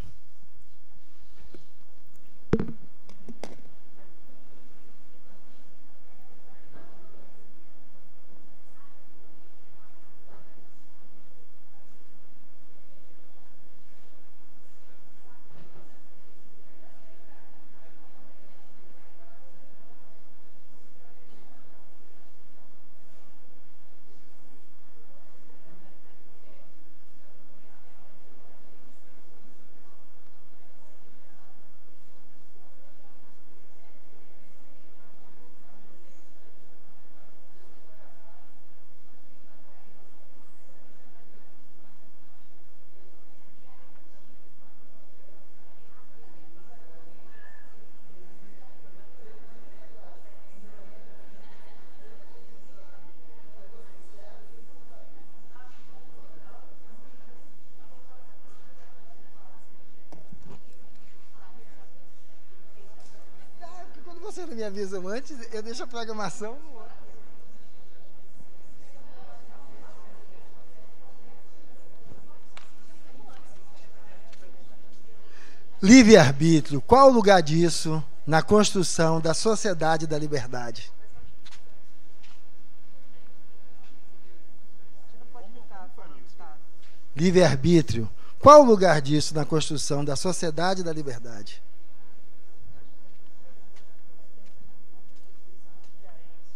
Você não me avisam antes, eu deixo a programação no outro. Livre-arbítrio, qual o lugar disso na construção da sociedade da liberdade? Livre-arbítrio, qual o lugar disso na construção da sociedade da liberdade?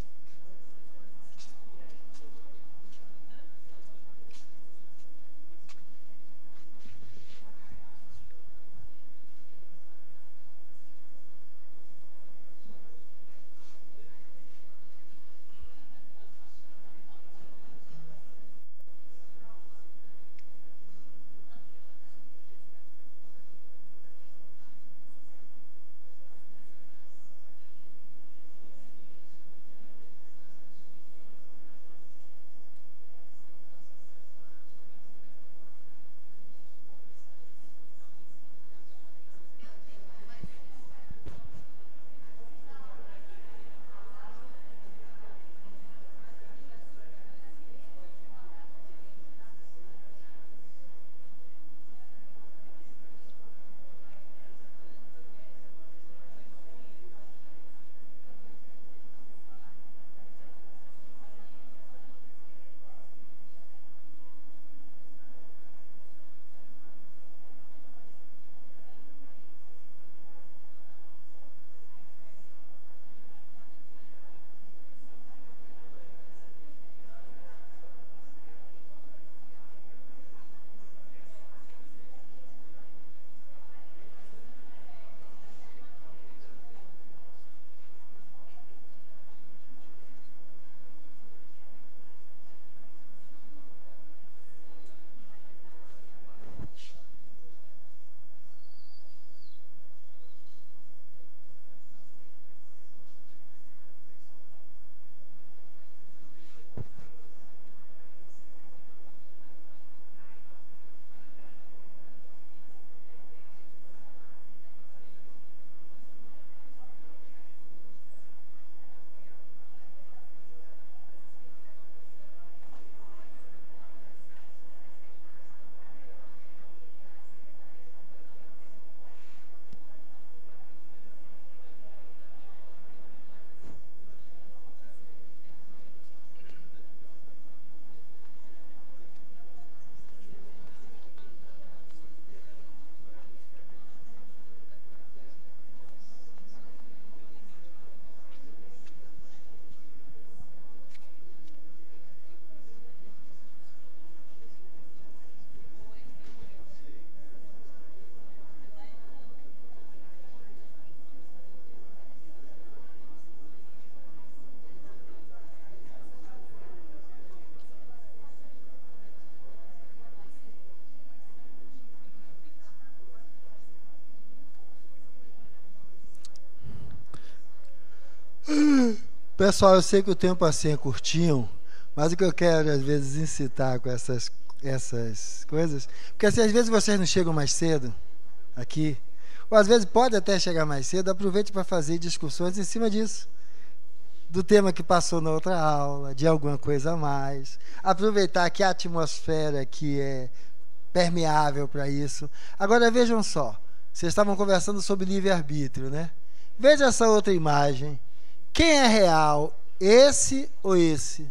Pessoal, eu sei que o tempo assim é curtinho, mas o que eu quero às vezes incitar com essas coisas, porque assim, às vezes vocês não chegam mais cedo aqui, ou às vezes pode até chegar mais cedo, aproveite para fazer discussões em cima disso, do tema que passou na outra aula, de alguma coisa a mais, aproveitar que a atmosfera aqui é permeável para isso. Agora vejam só, vocês estavam conversando sobre livre-arbítrio, né? Veja essa outra imagem. Quem é real, esse ou esse?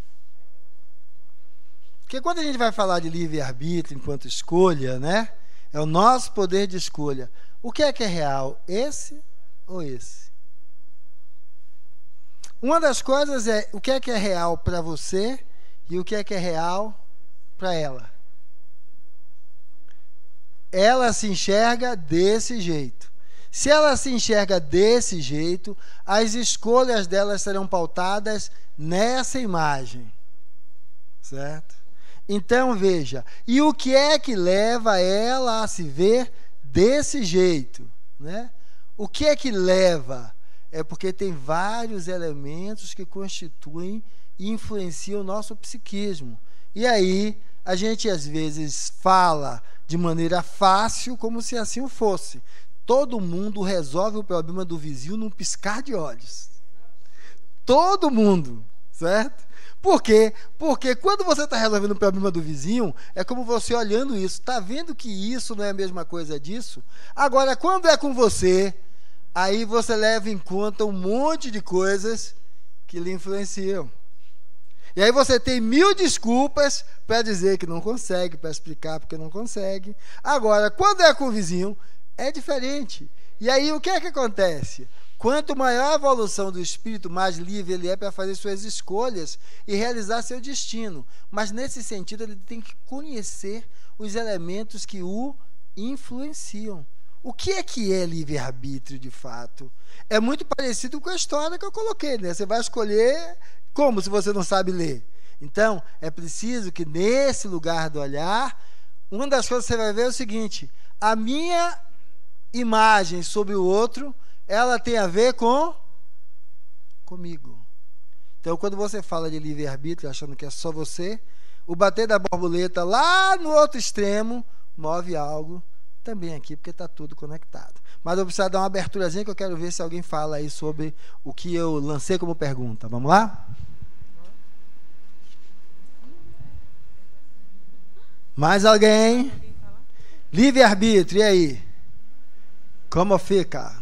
Porque quando a gente vai falar de livre-arbítrio enquanto escolha, né? É o nosso poder de escolha. O que é real, esse ou esse? Uma das coisas é o que é real para você e o que é real para ela. Ela se enxerga desse jeito. Se ela se enxerga desse jeito, as escolhas dela serão pautadas nessa imagem. Certo? Então, veja. E o que é que leva ela a se ver desse jeito? Né? O que é que leva? É porque tem vários elementos que constituem e influenciam o nosso psiquismo. E aí, a gente às vezes fala de maneira fácil, como se assim fosse. Todo mundo resolve o problema do vizinho num piscar de olhos. Todo mundo, certo? Por quê? Porque quando você está resolvendo o problema do vizinho, é como você olhando isso. Está vendo que isso não é a mesma coisa disso? Agora, quando é com você, aí você leva em conta um monte de coisas que lhe influenciam. E aí você tem 1000 desculpas para dizer que não consegue, para explicar porque não consegue. Agora, quando é com o vizinho, é diferente. E aí o que é que acontece? Quanto maior a evolução do espírito, mais livre ele é para fazer suas escolhas e realizar seu destino. Mas nesse sentido ele tem que conhecer os elementos que o influenciam. O que é livre-arbítrio de fato? É muito parecido com a história que eu coloquei, né? Você vai escolher como se você não sabe ler? Então, é preciso que nesse lugar do olhar, uma das coisas que você vai ver é o seguinte: a minha imagem sobre o outro, ela tem a ver comigo. Então, quando você fala de livre-arbítrio, achando que é só você, o bater da borboleta lá no outro extremo move algo também aqui, porque está tudo conectado. Mas eu preciso dar uma aberturazinha que eu quero ver se alguém fala aí sobre o que eu lancei como pergunta. Vamos lá? Mais alguém? Livre-arbítrio, e aí? Como fica?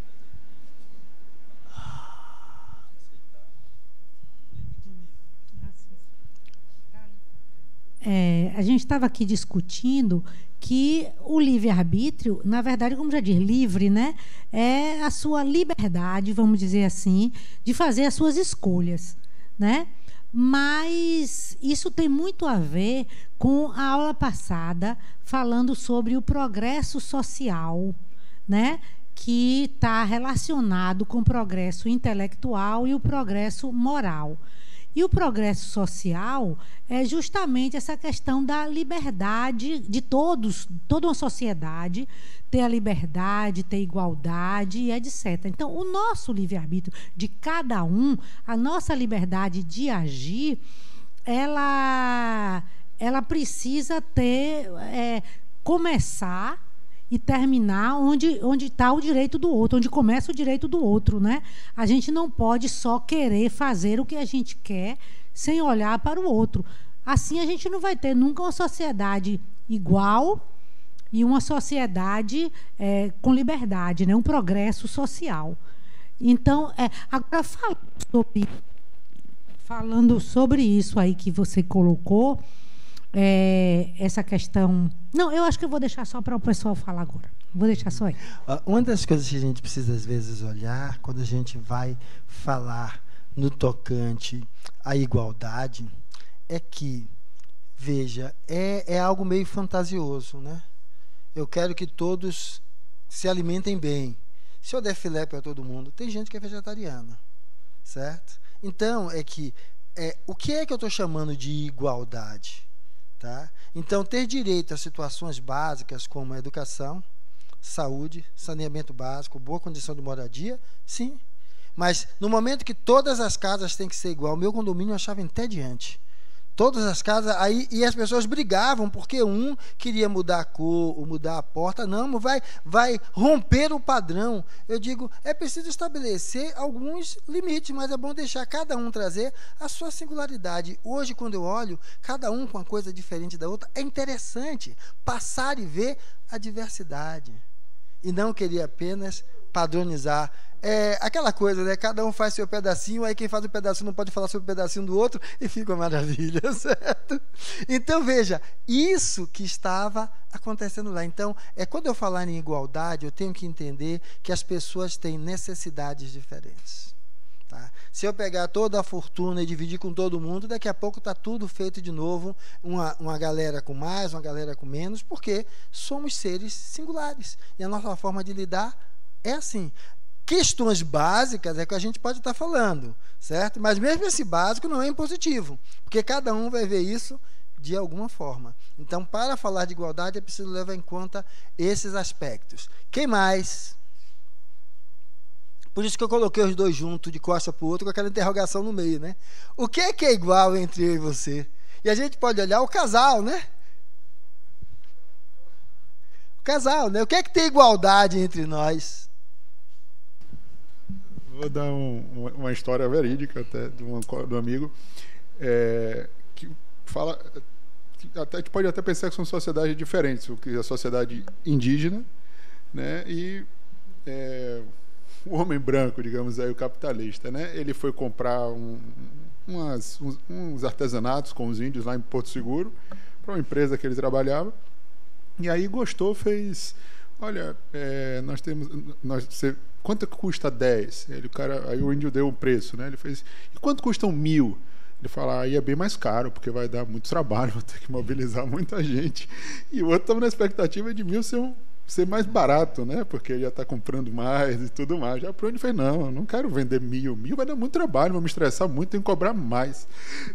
A gente estava aqui discutindo que o livre-arbítrio, na verdade, como já diz, livre, né? É a sua liberdade, vamos dizer assim, de fazer as suas escolhas, né? Mas isso tem muito a ver com a aula passada, falando sobre o progresso social, né? Que está relacionado com o progresso intelectual e o progresso moral. E o progresso social é justamente essa questão da liberdade de todos, toda uma sociedade, ter a liberdade, ter igualdade e etc. Então, o nosso livre-arbítrio de cada um, a nossa liberdade de agir, ela precisa ter, começar e terminar onde está o direito do outro, onde começa o direito do outro, né? A gente não pode só querer fazer o que a gente quer sem olhar para o outro. Assim a gente não vai ter nunca uma sociedade igual e uma sociedade com liberdade, né? Um progresso social. Então, agora falando sobre isso aí que você colocou, essa questão... Não, eu acho que eu vou deixar só para o pessoal falar agora. Vou deixar só aí. Uma das coisas que a gente precisa, às vezes, olhar, quando a gente vai falar no tocante à igualdade, é que, veja, é algo meio fantasioso, né? Eu quero que todos se alimentem bem. Se eu der filé para todo mundo, tem gente que é vegetariana, certo? Então, o que é que eu estou chamando de igualdade? Tá? Então, ter direito a situações básicas como a educação, saúde, saneamento básico, boa condição de moradia, sim. Mas no momento que todas as casas têm que ser igual, o meu condomínio eu achava entediante. Todas as casas, aí, e as pessoas brigavam, porque um queria mudar a cor, ou mudar a porta. Não, vai romper o padrão. Eu digo, é preciso estabelecer alguns limites, mas é bom deixar cada um trazer a sua singularidade. Hoje, quando eu olho, cada um com uma coisa diferente da outra, é interessante passar e ver a diversidade. E não querer apenas padronizar. É aquela coisa, né? Cada um faz seu pedacinho, aí quem faz o pedacinho não pode falar sobre o pedacinho do outro, e fica uma maravilha, certo? Então, veja, isso que estava acontecendo lá. Então, quando eu falar em igualdade, eu tenho que entender que as pessoas têm necessidades diferentes. Tá? Se eu pegar toda a fortuna e dividir com todo mundo, daqui a pouco está tudo feito de novo, uma galera com mais, uma galera com menos, porque somos seres singulares. E a nossa forma de lidar é assim. Questões básicas é que a gente pode estar falando, certo? Mas mesmo esse básico não é impositivo, porque cada um vai ver isso de alguma forma. Então, para falar de igualdade, é preciso levar em conta esses aspectos. Quem mais? Por isso que eu coloquei os dois juntos, de costa para o outro, com aquela interrogação no meio, né? O que é igual entre eu e você? E a gente pode olhar o casal, né? O casal, né? O que é que tem igualdade entre nós? Vou dar uma história verídica até de um amigo que fala que a gente pode até pensar que são sociedades diferentes, o que a sociedade indígena, né, e o homem branco, digamos aí, o capitalista, né, ele foi comprar uns artesanatos com os índios lá em Porto Seguro para uma empresa que ele trabalhava, e aí gostou, fez, olha, quanto custa 10? Aí o índio deu um preço, né? Ele fez, e quanto custam 1.000? Ele fala, aí é bem mais caro, porque vai dar muito trabalho, vou ter que mobilizar muita gente. E o outro estava na expectativa de 1.000 ser mais barato, né? Porque ele já está comprando mais e tudo mais. Já para onde fez, não, eu não quero vender 1.000. 1.000 vai dar muito trabalho, vou me estressar muito, tenho que cobrar mais.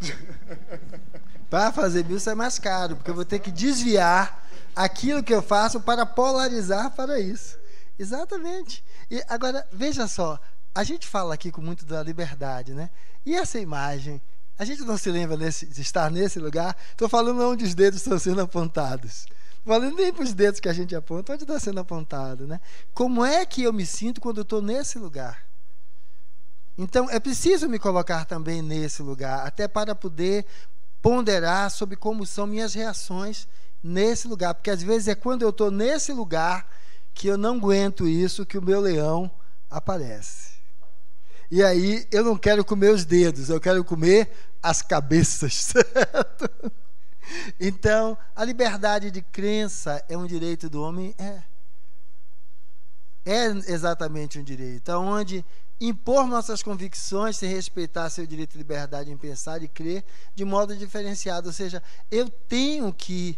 Para fazer 1.000 sai mais caro, porque eu vou ter que desviar aquilo que eu faço para polarizar para isso. Exatamente. E agora, veja só, a gente fala aqui com muito da liberdade, né? E essa imagem, a gente não se lembra de estar nesse lugar? Estou falando onde os dedos estão sendo apontados. Não falando nem para os dedos que a gente aponta, onde está sendo apontado, né? Como é que eu me sinto quando eu estou nesse lugar? Então, é preciso me colocar também nesse lugar, até para poder ponderar sobre como são minhas reações nesse lugar. Porque às vezes é quando eu estou nesse lugar que eu não aguento isso, que o meu leão aparece. E aí eu não quero comer os dedos, eu quero comer as cabeças, certo? Então, a liberdade de crença é um direito do homem? É exatamente um direito, onde impor nossas convicções sem respeitar seu direito de liberdade em pensar e crer de modo diferenciado. Ou seja, eu tenho que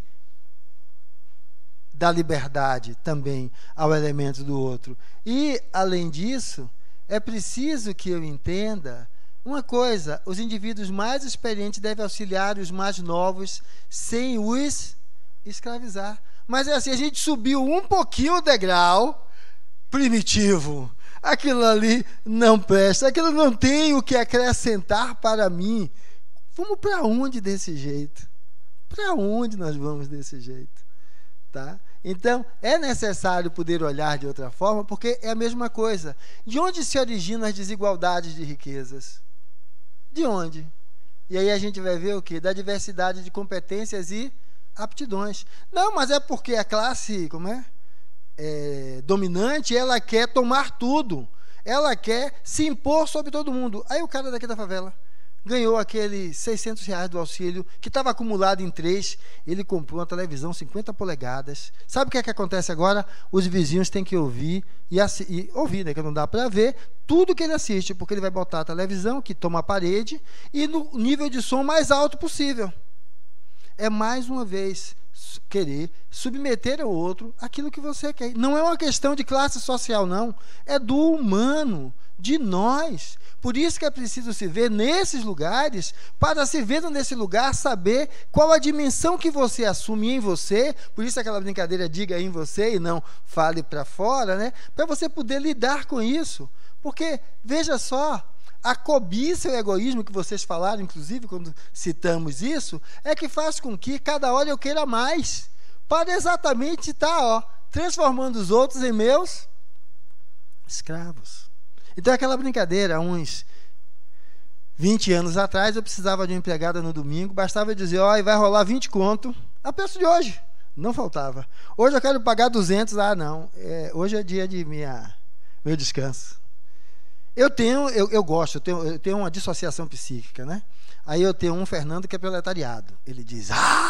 dar liberdade também ao elemento do outro. E, além disso, é preciso que eu entenda uma coisa: os indivíduos mais experientes devem auxiliar os mais novos sem os escravizar. Mas é assim, a gente subiu um pouquinho o degrau primitivo. Aquilo ali não presta, aquilo não tem o que acrescentar para mim. Vamos para onde desse jeito? Para onde nós vamos desse jeito? Tá? Então, é necessário poder olhar de outra forma, porque é a mesma coisa. De onde se originam as desigualdades de riquezas? De onde? E aí a gente vai ver o quê? Da diversidade de competências e aptidões. Não, mas é porque a classe, dominante, ela quer tomar tudo. Ela quer se impor sobre todo mundo. Aí o cara daqui da favela ganhou aqueles R$600 do auxílio, que estava acumulado em 3, ele comprou uma televisão 50 polegadas. Sabe o que é que acontece agora? Os vizinhos têm que ouvir, ouvir, né, que não dá para ver, tudo que ele assiste, porque ele vai botar a televisão, que toma a parede, e no nível de som mais alto possível. É, mais uma vez, querer submeter ao outro aquilo que você quer. Não é uma questão de classe social, não. É do humano, de nós. Por isso que é preciso se ver nesses lugares, para se ver nesse lugar, saber qual a dimensão que você assume em você. Por isso aquela brincadeira, diga em você e não fale para fora, né? Para você poder lidar com isso. Porque, veja só, a cobiça e o egoísmo que vocês falaram, inclusive, quando citamos isso, é que faz com que cada hora eu queira mais, para exatamente estar transformando os outros em meus escravos. Então, aquela brincadeira, uns 20 anos atrás, eu precisava de uma empregada no domingo, bastava dizer, e vai rolar 20 conto, a preço de hoje, não faltava. Hoje eu quero pagar 200, não, hoje é dia de meu descanso. Eu tenho uma dissociação psíquica, né? Aí eu tenho um Fernando que é proletariado, ele diz,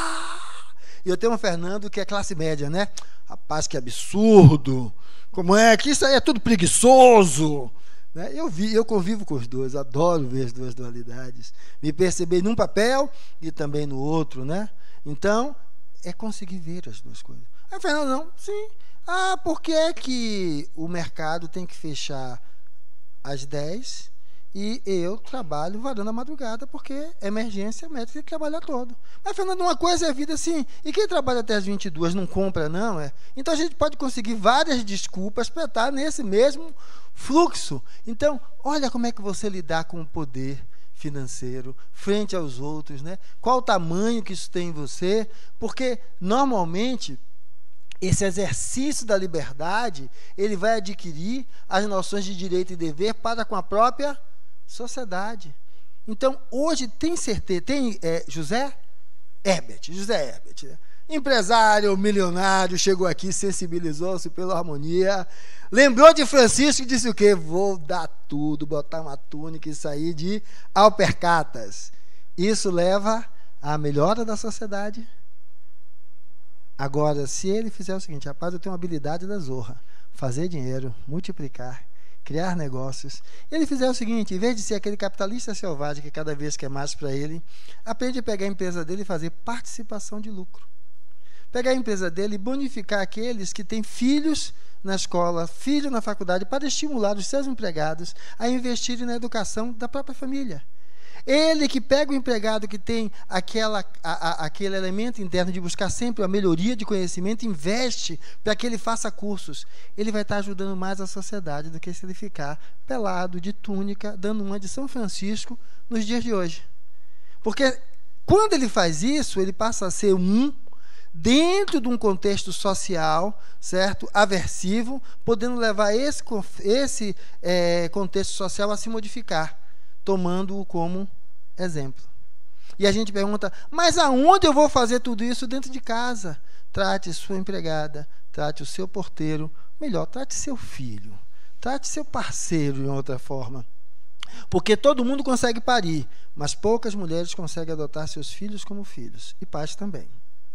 e eu tenho um Fernando que é classe média, né? Rapaz, que absurdo, como é, que isso aí é tudo preguiçoso, né? Eu convivo com os dois, adoro ver as duas dualidades, me perceber num papel e também no outro, né? Então, é conseguir ver as duas coisas. Aí, Fernando, não, sim. Por que é que o mercado tem que fechar às 10 e eu trabalho varando a madrugada porque emergência médica tem que trabalhar todo? Mas, Fernando, uma coisa é a vida assim, e quem trabalha até as 22 não compra, não? Então a gente pode conseguir várias desculpas para estar nesse mesmo fluxo. Então, olha como é que você lidar com o poder financeiro frente aos outros, né? Qual o tamanho que isso tem em você? Porque normalmente esse exercício da liberdade, ele vai adquirir as noções de direito e dever para com a própria sociedade. Então, hoje, tem certeza, tem José Herbert, né? Empresário, milionário, chegou aqui, sensibilizou-se pela harmonia, lembrou de Francisco e disse o quê? Vou dar tudo, botar uma túnica e sair de alpercatas. Isso leva à melhora da sociedade. Agora, se ele fizer o seguinte, rapaz, eu tenho uma habilidade da zorra, fazer dinheiro, multiplicar, criar negócios. Ele fizer o seguinte, em vez de ser aquele capitalista selvagem que cada vez quer mais para ele, aprende a pegar a empresa dele e fazer participação de lucro. Pegar a empresa dele e bonificar aqueles que têm filhos na escola, filhos na faculdade, para estimular os seus empregados a investirem na educação da própria família. Ele que pega o empregado que tem aquele elemento interno de buscar sempre a melhoria de conhecimento, investe para que ele faça cursos. Ele vai estar ajudando mais a sociedade do que se ele ficar pelado, de túnica, dando uma de São Francisco nos dias de hoje. Porque quando ele faz isso, ele passa a ser dentro de um contexto social, certo? Aversivo, podendo levar esse contexto social a se modificar, tomando-o como exemplo. E a gente pergunta, mas aonde eu vou fazer tudo isso? Dentro de casa. Trate sua empregada, trate o seu porteiro, melhor, trate seu filho, trate seu parceiro de outra forma. Porque todo mundo consegue parir, mas poucas mulheres conseguem adotar seus filhos como filhos, e pais também.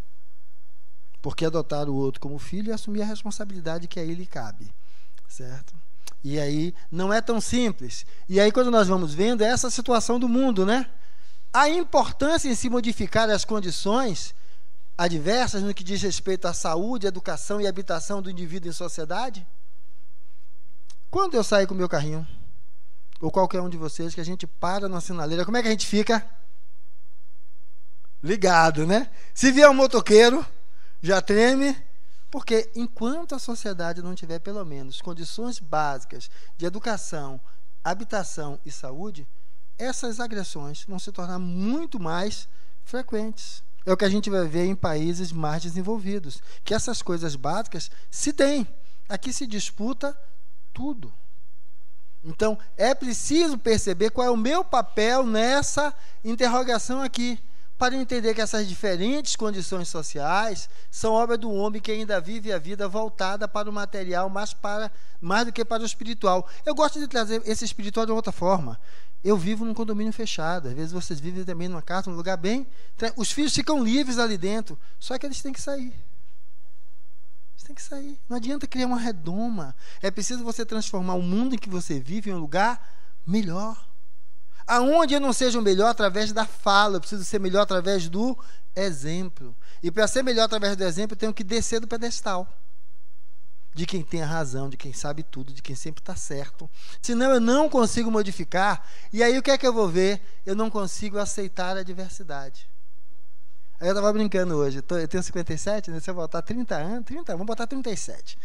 Porque adotar o outro como filho é assumir a responsabilidade que a ele cabe, certo? E aí não é tão simples. E aí quando nós vamos vendo essa situação do mundo, né? A importância em se modificar as condições adversas no que diz respeito à saúde, educação e habitação do indivíduo em sociedade. Quando eu saio com o meu carrinho, ou qualquer um de vocês, que a gente para na sinaleira, como é que a gente fica? Ligado, né? Se vier um motoqueiro, já treme. Porque enquanto a sociedade não tiver, pelo menos, condições básicas de educação, habitação e saúde, essas agressões vão se tornar muito mais frequentes. É o que a gente vai ver em países mais desenvolvidos, que essas coisas básicas se têm. Aqui se disputa tudo. Então, é preciso perceber qual é o meu papel nessa interrogação aqui, para entender que essas diferentes condições sociais são obra do homem que ainda vive a vida voltada para o material, mais do que para o espiritual. Eu gosto de trazer esse espiritual de outra forma. Eu vivo num condomínio fechado, às vezes vocês vivem também numa casa, num lugar bem... Os filhos ficam livres ali dentro, só que eles têm que sair. Eles têm que sair. Não adianta criar uma redoma. É preciso você transformar o mundo em que você vive em um lugar melhor. Aonde eu não seja o melhor através da fala, eu preciso ser melhor através do exemplo. E para ser melhor através do exemplo, eu tenho que descer do pedestal. De quem tem a razão, de quem sabe tudo, de quem sempre está certo. Senão eu não consigo modificar. E aí o que é que eu vou ver? Eu não consigo aceitar a diversidade. Aí eu estava brincando hoje, eu tenho 57, né? Se eu botar 30 anos, vamos botar 37.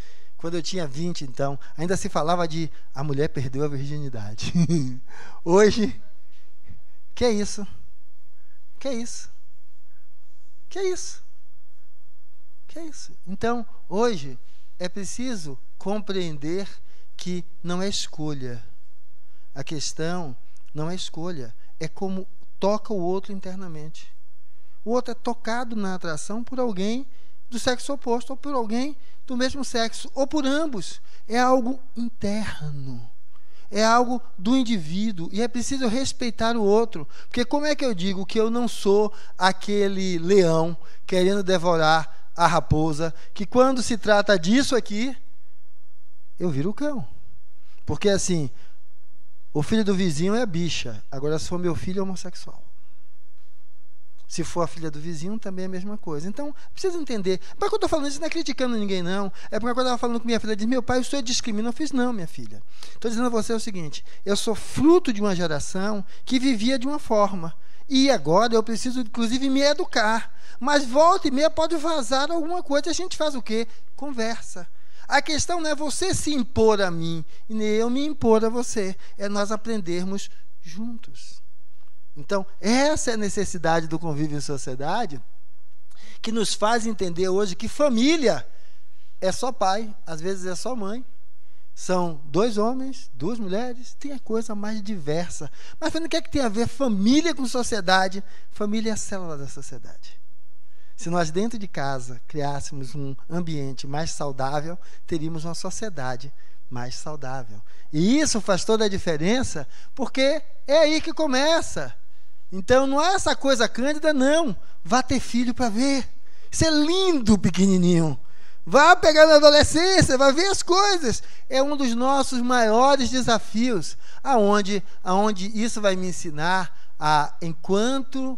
quando eu tinha 20, então, ainda se falava de a mulher perdeu a virginidade. Hoje, que é isso? Que é isso? Que é isso? Que é isso? Então, hoje, é preciso compreender que não é escolha. A questão não é escolha, é como toca o outro internamente. O outro é tocado na atração por alguém do sexo oposto, ou por alguém do mesmo sexo, ou por ambos. É algo interno. É algo do indivíduo. E é preciso respeitar o outro. Porque como é que eu digo que eu não sou aquele leão querendo devorar a raposa, que quando se trata disso aqui, eu viro o cão? Porque assim, o filho do vizinho é bicha. Agora, se for meu filho, é homossexual. Se for a filha do vizinho, também é a mesma coisa. Então, precisa entender. Para que eu estou falando isso, não é criticando ninguém, não. É porque quando eu estava falando com minha filha, diz: meu pai, o senhor discrimina. Eu fiz: não, minha filha. Estou dizendo a você o seguinte: eu sou fruto de uma geração que vivia de uma forma. E agora eu preciso, inclusive, me educar. Mas volta e meia pode vazar alguma coisa. A gente faz o quê? Conversa. A questão não é você se impor a mim, e nem eu me impor a você. É nós aprendermos juntos. Então, essa é a necessidade do convívio em sociedade, que nos faz entender hoje que família é só pai, às vezes é só mãe. São 2 homens, 2 mulheres, tem a coisa mais diversa. Mas o que é que tem a ver família com sociedade? Família é a célula da sociedade. Se nós dentro de casa criássemos um ambiente mais saudável, teríamos uma sociedade mais saudável. E isso faz toda a diferença, porque é aí que começa. Então não é essa coisa cândida, não. Vá ter filho para ver. Isso é lindo, pequenininho. Vá pegar na adolescência, vai ver as coisas. É um dos nossos maiores desafios, aonde isso vai me ensinar a, enquanto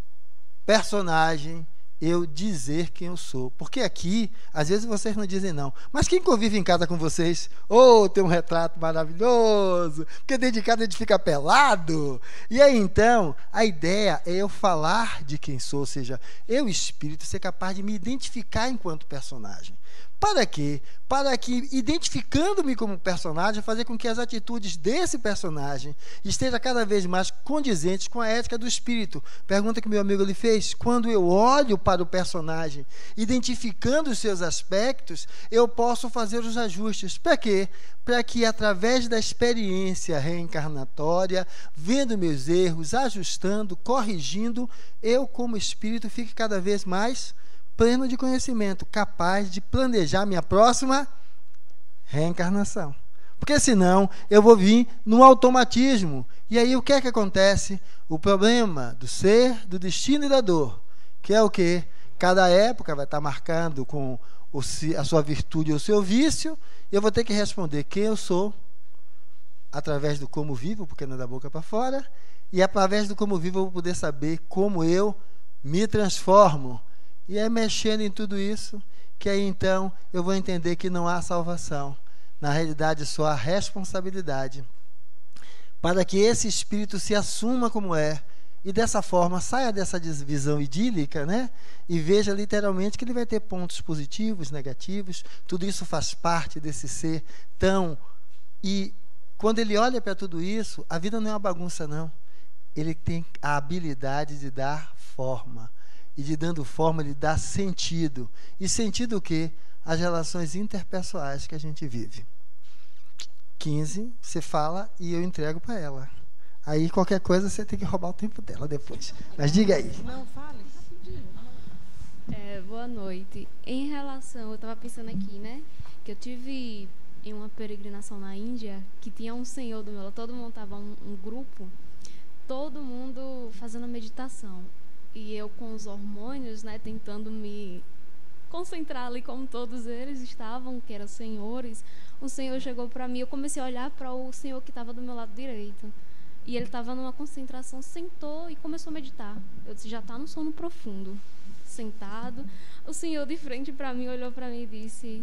personagem, eu dizer quem eu sou. Porque aqui, às vezes vocês não dizem não. Mas quem convive em casa com vocês? Tem um retrato maravilhoso. Porque dentro de casa a gente fica pelado. E aí, então, a ideia é eu falar de quem sou. Ou seja, eu, espírito, ser capaz de me identificar enquanto personagem. Para quê? Para que, identificando-me como personagem, fazer com que as atitudes desse personagem estejam cada vez mais condizentes com a ética do espírito. Pergunta que meu amigo lhe fez: quando eu olho para o personagem, identificando os seus aspectos, eu posso fazer os ajustes. Para quê? Para que, através da experiência reencarnatória, vendo meus erros, ajustando, corrigindo, eu, como espírito, fique cada vez mais pleno de conhecimento, capaz de planejar minha próxima reencarnação. Porque senão eu vou vir no automatismo. E aí o que é que acontece? O problema do ser, do destino e da dor, que é o quê? Cada época vai estar marcando com a sua virtude ou o seu vício, e eu vou ter que responder quem eu sou, através do como vivo, porque não é da boca para fora, e através do como vivo eu vou poder saber como eu me transformo. E é mexendo em tudo isso que aí então eu vou entender que não há salvação. Na realidade, só há responsabilidade. Para que esse espírito se assuma como é e dessa forma saia dessa visão idílica, né? E veja literalmente que ele vai ter pontos positivos, negativos. Tudo isso faz parte desse ser tão... E quando ele olha para tudo isso, a vida não é uma bagunça, não. Ele tem a habilidade de dar forma. E de dando forma, ele dá sentido. E sentido o quê? As relações interpessoais que a gente vive. 15, você fala e eu entrego para ela. Aí qualquer coisa você tem que roubar o tempo dela depois. Mas diga aí. Não, fale. Boa noite. Em relação, eu estava pensando aqui, né? Que eu tive em uma peregrinação na Índia, que tinha um senhor do meu lado, todo mundo estava um grupo, todo mundo fazendo meditação. E eu com os hormônios, né, tentando me concentrar ali como todos eles estavam, que eram senhores. O senhor chegou para mim, eu comecei a olhar para o senhor que estava do meu lado direito. E ele estava numa concentração, sentou e começou a meditar. Eu disse: já está no sono profundo. Sentado. O senhor de frente para mim olhou para mim e disse: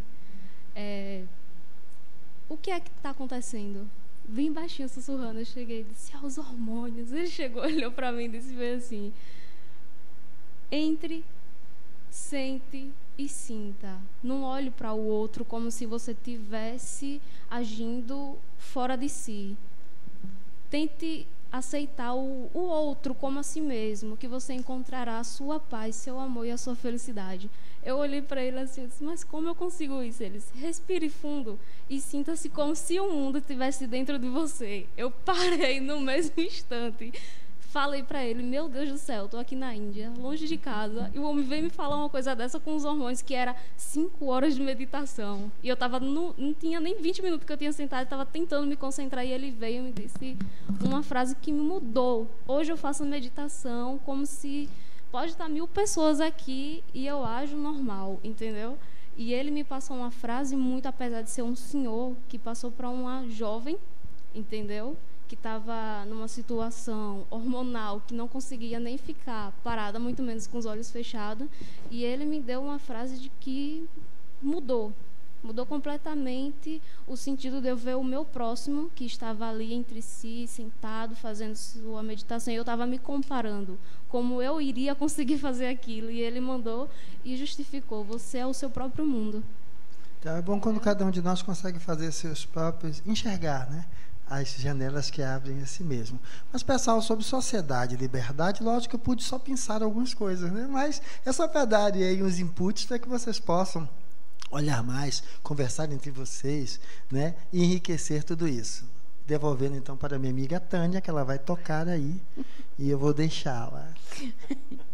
o que é que está acontecendo? Bem baixinho, sussurrando. Eu cheguei e disse: os hormônios. Ele chegou, olhou para mim e disse bem assim: entre, sente e sinta. Não olhe para o outro como se você estivesse agindo fora de si. Tente aceitar o outro como a si mesmo, que você encontrará a sua paz, seu amor e a sua felicidade. Eu olhei para ele assim e disse, mas como eu consigo isso? Ele disse, respire fundo e sinta-se como se o mundo estivesse dentro de você. Eu parei no mesmo instante. Falei para ele, meu Deus do céu, estou aqui na Índia, longe de casa, e o homem veio me falar uma coisa dessa com os hormônios, que era 5 horas de meditação. E eu estava, não tinha nem 20 minutos que eu tinha sentado, estava tentando me concentrar, e ele veio e me disse uma frase que me mudou. Hoje eu faço meditação como se pode estar 1000 pessoas aqui e eu ajo normal, entendeu? E ele me passou uma frase muito, apesar de ser um senhor, que passou para uma jovem, entendeu? Que estava numa situação hormonal, que não conseguia nem ficar parada, muito menos com os olhos fechados. E ele me deu uma frase de que mudou completamente o sentido de eu ver o meu próximo, que estava ali entre si, sentado, fazendo sua meditação, e eu estava me comparando como eu iria conseguir fazer aquilo. E ele mandou e justificou, você é o seu próprio mundo. Então, é bom quando cada um de nós consegue fazer seus próprios, enxergar, né? As janelas que abrem a si mesmo. Mas, pessoal, sobre sociedade e liberdade, lógico que eu pude só pensar algumas coisas, né? Mas é só para dar aí uns inputs para que vocês possam olhar mais, conversar entre vocês, né? E enriquecer tudo isso. Devolvendo, então, para a minha amiga Tânia, que ela vai tocar aí, e eu vou deixá-la.